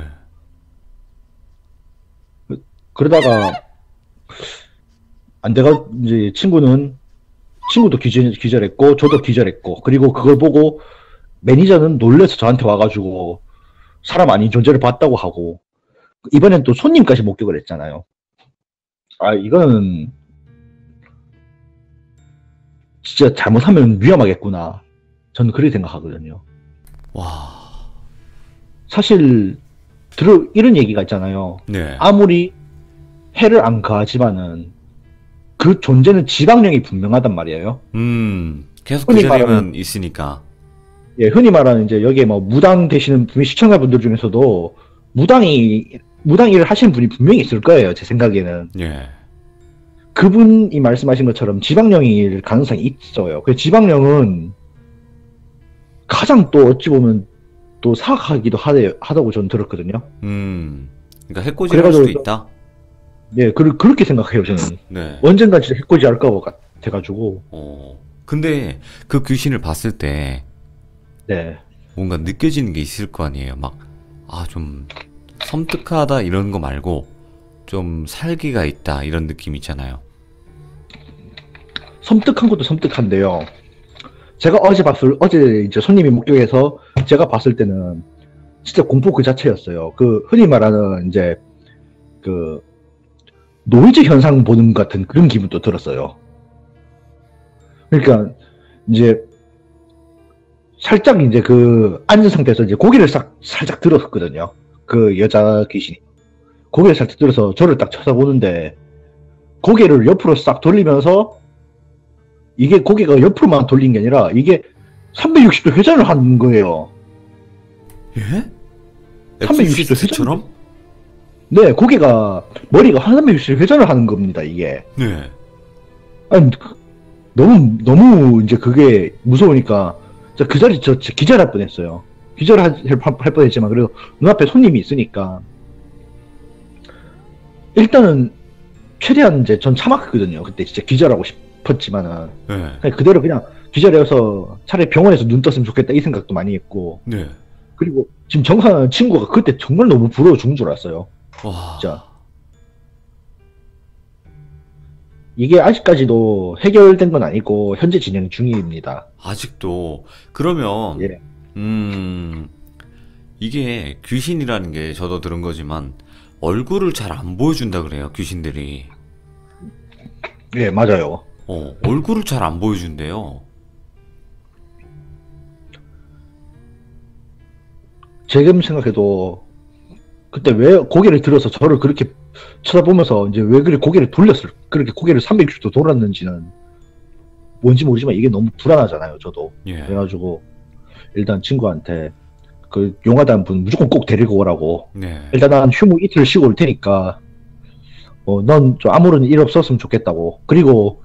그러다가 안 돼가 이제 친구도 기절했고 저도 기절했고 그리고 그걸 보고 매니저는 놀래서 저한테 와가지고 사람 아닌 존재를 봤다고 하고 이번엔 또 손님까지 목격을 했잖아요. 아 이거는 진짜 잘못하면 위험하겠구나. 저는 그렇게 생각하거든요. 와. 사실 이런 얘기가 있잖아요. 네. 아무리 해를 안 가하지만은 그 존재는 지방령이 분명하단 말이에요. 계속 그 자리에만 있으니까. 예, 흔히 말하는 이제 여기에 뭐 무당 되시는 분이 시청자분들 중에서도 무당 일을 하시는 분이 분명히 있을 거예요. 제 생각에는. 예. 그분이 말씀하신 것처럼 지방령일 가능성이 있어요. 그 지방령은 가장 또 어찌 보면 또 사악하기도 하다고 저는 들었거든요. 그러니까 해코지를 할 수도 있다. 예, 그렇게 생각해요 저는. 네. 언젠가 진짜 해코지 할 것 같아가지고. 근데 그 귀신을 봤을 때 네. 뭔가 느껴지는 게 있을 거 아니에요. 막, 아, 좀 섬뜩하다 이런 거 말고 좀 살기가 있다 이런 느낌 있잖아요. 섬뜩한 것도 섬뜩한데요. 제가 어제 이제 손님이 목격해서 제가 봤을 때는 진짜 공포 그 자체였어요. 그 흔히 말하는 이제 그 노이즈 현상 보는 것 같은 그런 기분도 들었어요. 그러니까 이제 살짝 이제 그 앉은 상태에서 이제 고개를 살짝 들었거든요. 그 여자 귀신이 고개를 살짝 들어서 저를 딱 쳐다보는데 고개를 옆으로 싹 돌리면서 이게 고개가 옆으로만 돌린 게 아니라 이게 360도 회전을 하는 거예요. 예? 360도 엑소시스트처럼? 네, 머리가 360도 회전을 하는 겁니다. 이게. 네. 아니 너무 이제 그게 무서우니까 그 자리 저 기절할 뻔했어요. 기절할 뻔했지만 그래도 눈앞에 손님이 있으니까 일단은 최대한 이제 전 참았거든요. 그때 진짜 기절하고 싶었지만은 네. 그냥 그대로 그냥 기절해서 차라리 병원에서 눈 떴으면 좋겠다 이 생각도 많이 했고. 네. 그리고 지금 정상하는 친구가 그때 정말 너무 부러워 죽는 줄 알았어요. 와. 진짜. 이게 아직까지도 해결된 건 아니고 현재 진행 중입니다. 아직도 그러면 예. 이게 귀신이라는 게 저도 들은 거지만 얼굴을 잘 안 보여준다 그래요, 귀신들이. 예, 맞아요. 얼굴을 잘 안 보여준대요. 지금 생각해도 그때 왜 고개를 들어서 저를 그렇게 쳐다보면서 이제 왜 그렇게 그렇게 고개를 360도 돌았는지는 뭔지 모르지만 이게 너무 불안하잖아요, 저도. 예. 그래가지고 일단 친구한테 그 용하다는 분 무조건 꼭 데리고 오라고. 네. 일단 난 휴무 이틀 쉬고 올 테니까 넌 좀 아무런 일 없었으면 좋겠다고. 그리고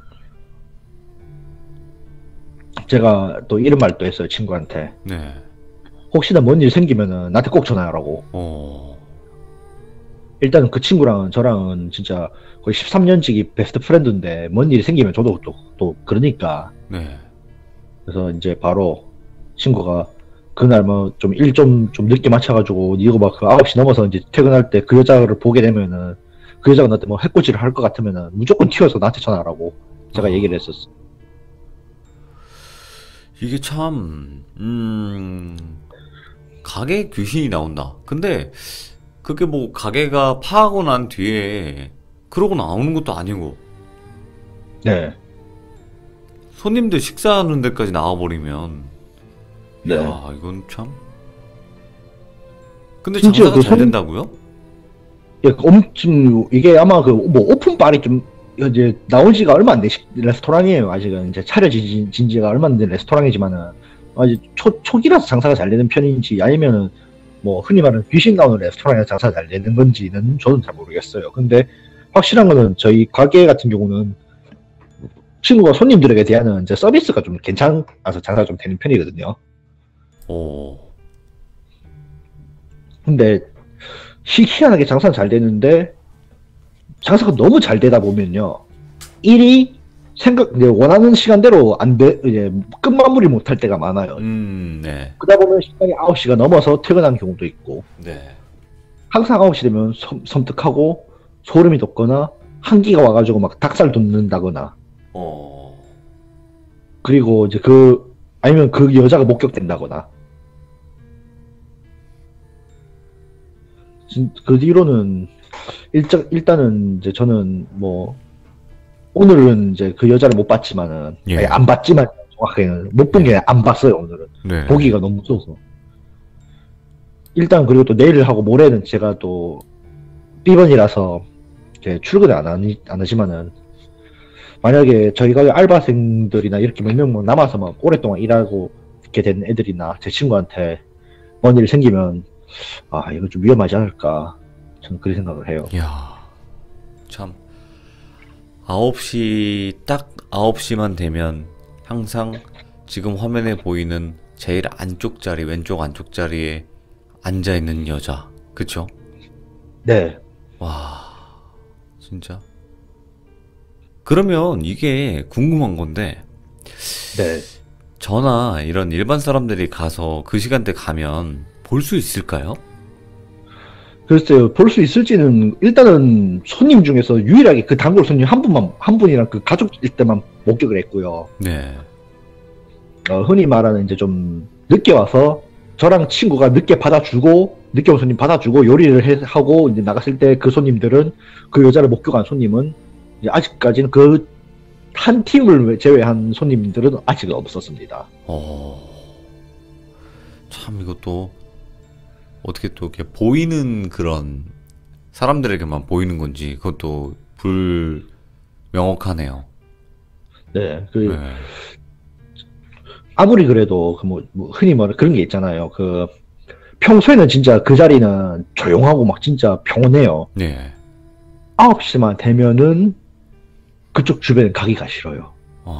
제가 또 이런 말도 했어요, 친구한테. 네. 혹시나 뭔 일 생기면은 나한테 꼭 전화하라고. 일단은 그 친구랑은 저랑은 진짜 거의 13년지기 베스트 프렌드인데 뭔 일이 생기면 저도 또 그러니까. 네. 그래서 이제 바로 친구가 그날 뭐 좀 일 좀 늦게 맞춰가지고 이거 막 그 9시 넘어서 이제 퇴근할 때 그 여자를 보게 되면은 그 여자가 나한테 뭐 해코지를 할 것 같으면은 무조건 튀어서 나한테 전화하라고 제가 얘기를 했었어. 이게 참, 가게 귀신이 나온다. 근데 그게 뭐 가게가 파하고 난 뒤에 그러고 나오는 것도 아니고 네. 손님들 식사하는 데까지 나와버리면 네. 야 이건 참. 근데 심지어 장사가 그 잘 손- 된다고요? 예, 엄청, 이게 아마 그, 뭐, 오픈빨이 좀, 이제, 나온 지가 얼마 안 된 레스토랑이에요. 아직은. 이제 차려진 지가 얼마 안 된 레스토랑이지만은, 아직 초기라서 장사가 잘 되는 편인지, 아니면은, 뭐, 흔히 말하는 귀신 나오는 레스토랑에서 장사가 잘 되는 건지는 저는 잘 모르겠어요. 근데, 확실한 거는 저희 가게 같은 경우는, 친구가 손님들에게 대하는 이제 서비스가 좀 괜찮아서 장사가 좀 되는 편이거든요. 오. 근데, 희한하게 장사는 잘 되는데, 장사가 너무 잘 되다 보면요. 일이 이제 원하는 시간대로 안 돼, 이제 끝마무리 못할 때가 많아요. 네. 그러다 보면 시간이 9시가 넘어서 퇴근한 경우도 있고, 네. 항상 9시 되면 섬뜩하고, 소름이 돋거나, 한기가 와가지고 막 닭살 돋는다거나, 어. 그리고 이제 아니면 그 여자가 목격된다거나, 그 뒤로는, 일단은 이제 저는 뭐, 오늘은 이제 그 여자를 못 봤지만은, 예. 아니, 안 봤지만, 정확하게는, 못 본 게 안 봤어요, 오늘은. 네. 보기가 너무 무서워서. 일단, 그리고 또 내일 하고 모레는 제가 또, B번이라서, 이제 출근을 안 하지만은, 만약에 저희 가게 알바생들이나 이렇게 몇 명 남아서 막 오랫동안 일하고 있게 된 애들이나 제 친구한테 뭔 일 생기면, 아, 이거 좀 위험하지 않을까. 저는 그렇게 생각을 해요. 야, 참 9시 딱 9시만 되면 항상 지금 화면에 보이는 제일 안쪽 자리, 왼쪽 안쪽 자리에 앉아 있는 여자, 그쵸? 네. 와, 진짜. 그러면 이게 궁금한 건데, 네. 저나 이런 일반 사람들이 가서 그 시간대 가면 볼 수 있을까요? 글쎄요, 볼 수 있을지는, 일단은 손님 중에서 유일하게 그 단골 손님 한 분이랑 그 가족일 때만 목격을 했고요. 네. 흔히 말하는 이제 좀 늦게 와서 저랑 친구가 늦게 온 손님 받아주고 요리를 하고 이제 나갔을 때 그 손님들은 그 여자를 목격한 손님은 이제 아직까지는 그 한 팀을 제외한 손님들은 아직 없었습니다. 참 이것도 어떻게 또 이렇게 보이는 그런 사람들에게만 보이는 건지 그것도 불명확하네요. 네, 네. 아무리 그래도 흔히 말하는 그런 게 있잖아요. 평소에는 진짜 그 자리는 조용하고 막 진짜 평온해요. 네. 9시만 되면은 그쪽 주변에 가기가 싫어요.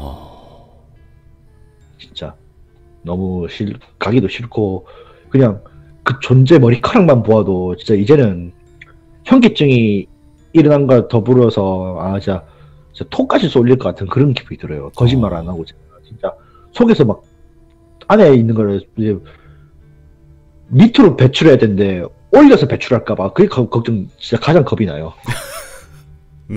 진짜 너무 가기도 싫고 그냥 그 존재 머리카락만 보아도 진짜 이제는 현기증이 일어난 걸 더불어서 진짜 톡까지 쏠릴 것 같은 그런 기분이 들어요. 거짓말 안 하고 진짜 속에서 막 안에 있는 거를 이제 밑으로 배출해야 되는데 올려서 배출할까봐 그게 걱정 진짜 가장 겁이 나요. 네.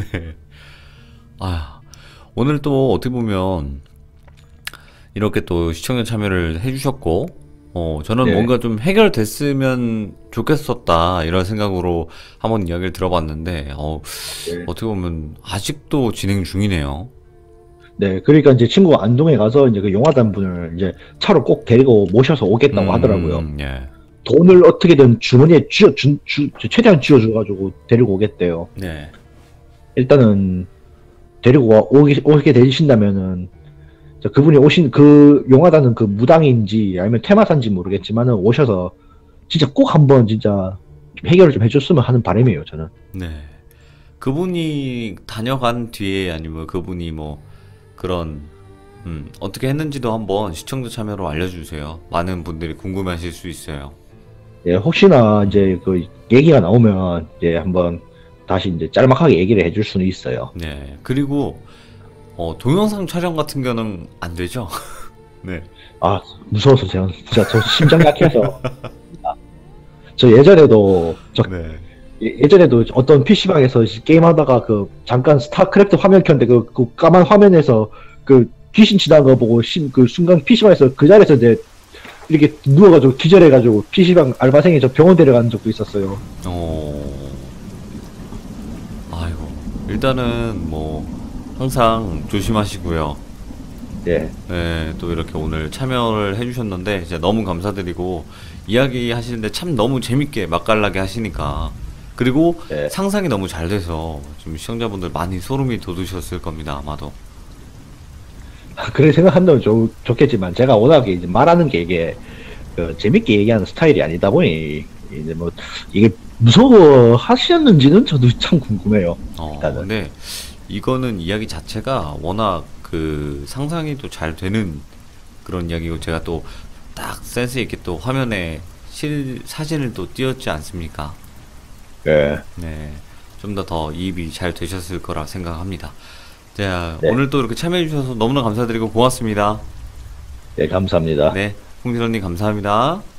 오늘 또 어떻게 보면 이렇게 또 시청자 참여를 해주셨고, 저는 네. 뭔가 좀 해결됐으면 좋겠었다 이런 생각으로 한번 이야기를 들어봤는데, 네. 어떻게 보면 아직도 진행 중이네요. 네, 그러니까 이제 친구가 안동에 가서 이제 그 용화단 분을 이제 차로 꼭 데리고 모셔서 오겠다고 하더라고요. 예. 돈을 어떻게든 주머니에 최대한 쥐어줘가지고 데리고 오겠대요. 네. 일단은 데리고 오게 되신다면은 그분이 오신 그 용화단은 그 무당인지 아니면 테마사인지 모르겠지만은 오셔서 진짜 꼭 한번 진짜 해결을 좀 해줬으면 하는 바람이에요, 저는. 네. 그분이 다녀간 뒤에 아니면 그분이 뭐 그런 어떻게 했는지도 한번 시청자 참여로 알려주세요. 많은 분들이 궁금해하실 수 있어요. 예, 혹시나 이제 그 얘기가 나오면 이제 한번 다시 이제 짤막하게 얘기를 해줄 수는 있어요. 네. 그리고 동영상 촬영 같은 경우는 안 되죠? 네. 무서워서 제가 진짜 저 심장 약해서 저 예전에도 네. 예전에도 어떤 PC방에서 게임하다가 잠깐 스타크래프트 화면 켰는데 그 까만 화면에서 그 귀신 지나간 거 보고 그 순간 PC방에서 그 자리에서 이제 이렇게 누워가지고 기절해가지고 PC방 알바생이 저 병원 데려간 적도 있었어요. 아이고. 일단은 뭐 항상 조심하시고요. 예. 네, 또 이렇게 오늘 참여를 해주셨는데 진짜 너무 감사드리고 이야기 하시는데 참 너무 재밌게 맛깔나게 하시니까 그리고 예. 상상이 너무 잘 돼서 지금 시청자분들 많이 소름이 돋으셨을 겁니다 아마도. 그렇게 생각한다면 좋겠지만, 제가 워낙에 이제 말하는 게 이게, 재밌게 얘기하는 스타일이 아니다 보니, 이제 뭐, 이게 무서워 하셨는지는 저도 참 궁금해요. 일단은. 근데 이거는 이야기 자체가 워낙 그 상상이 또 잘 되는 그런 이야기고 제가 또 딱 센스 있게 또 화면에 사진을 또 띄웠지 않습니까? 예. 네, 좀 더 이입이 잘 되셨을 거라 생각합니다. 자, 네. 오늘 또 이렇게 참여해 주셔서 너무나 감사드리고 고맙습니다. 예, 감사합니다. 네, 홍진호님 감사합니다.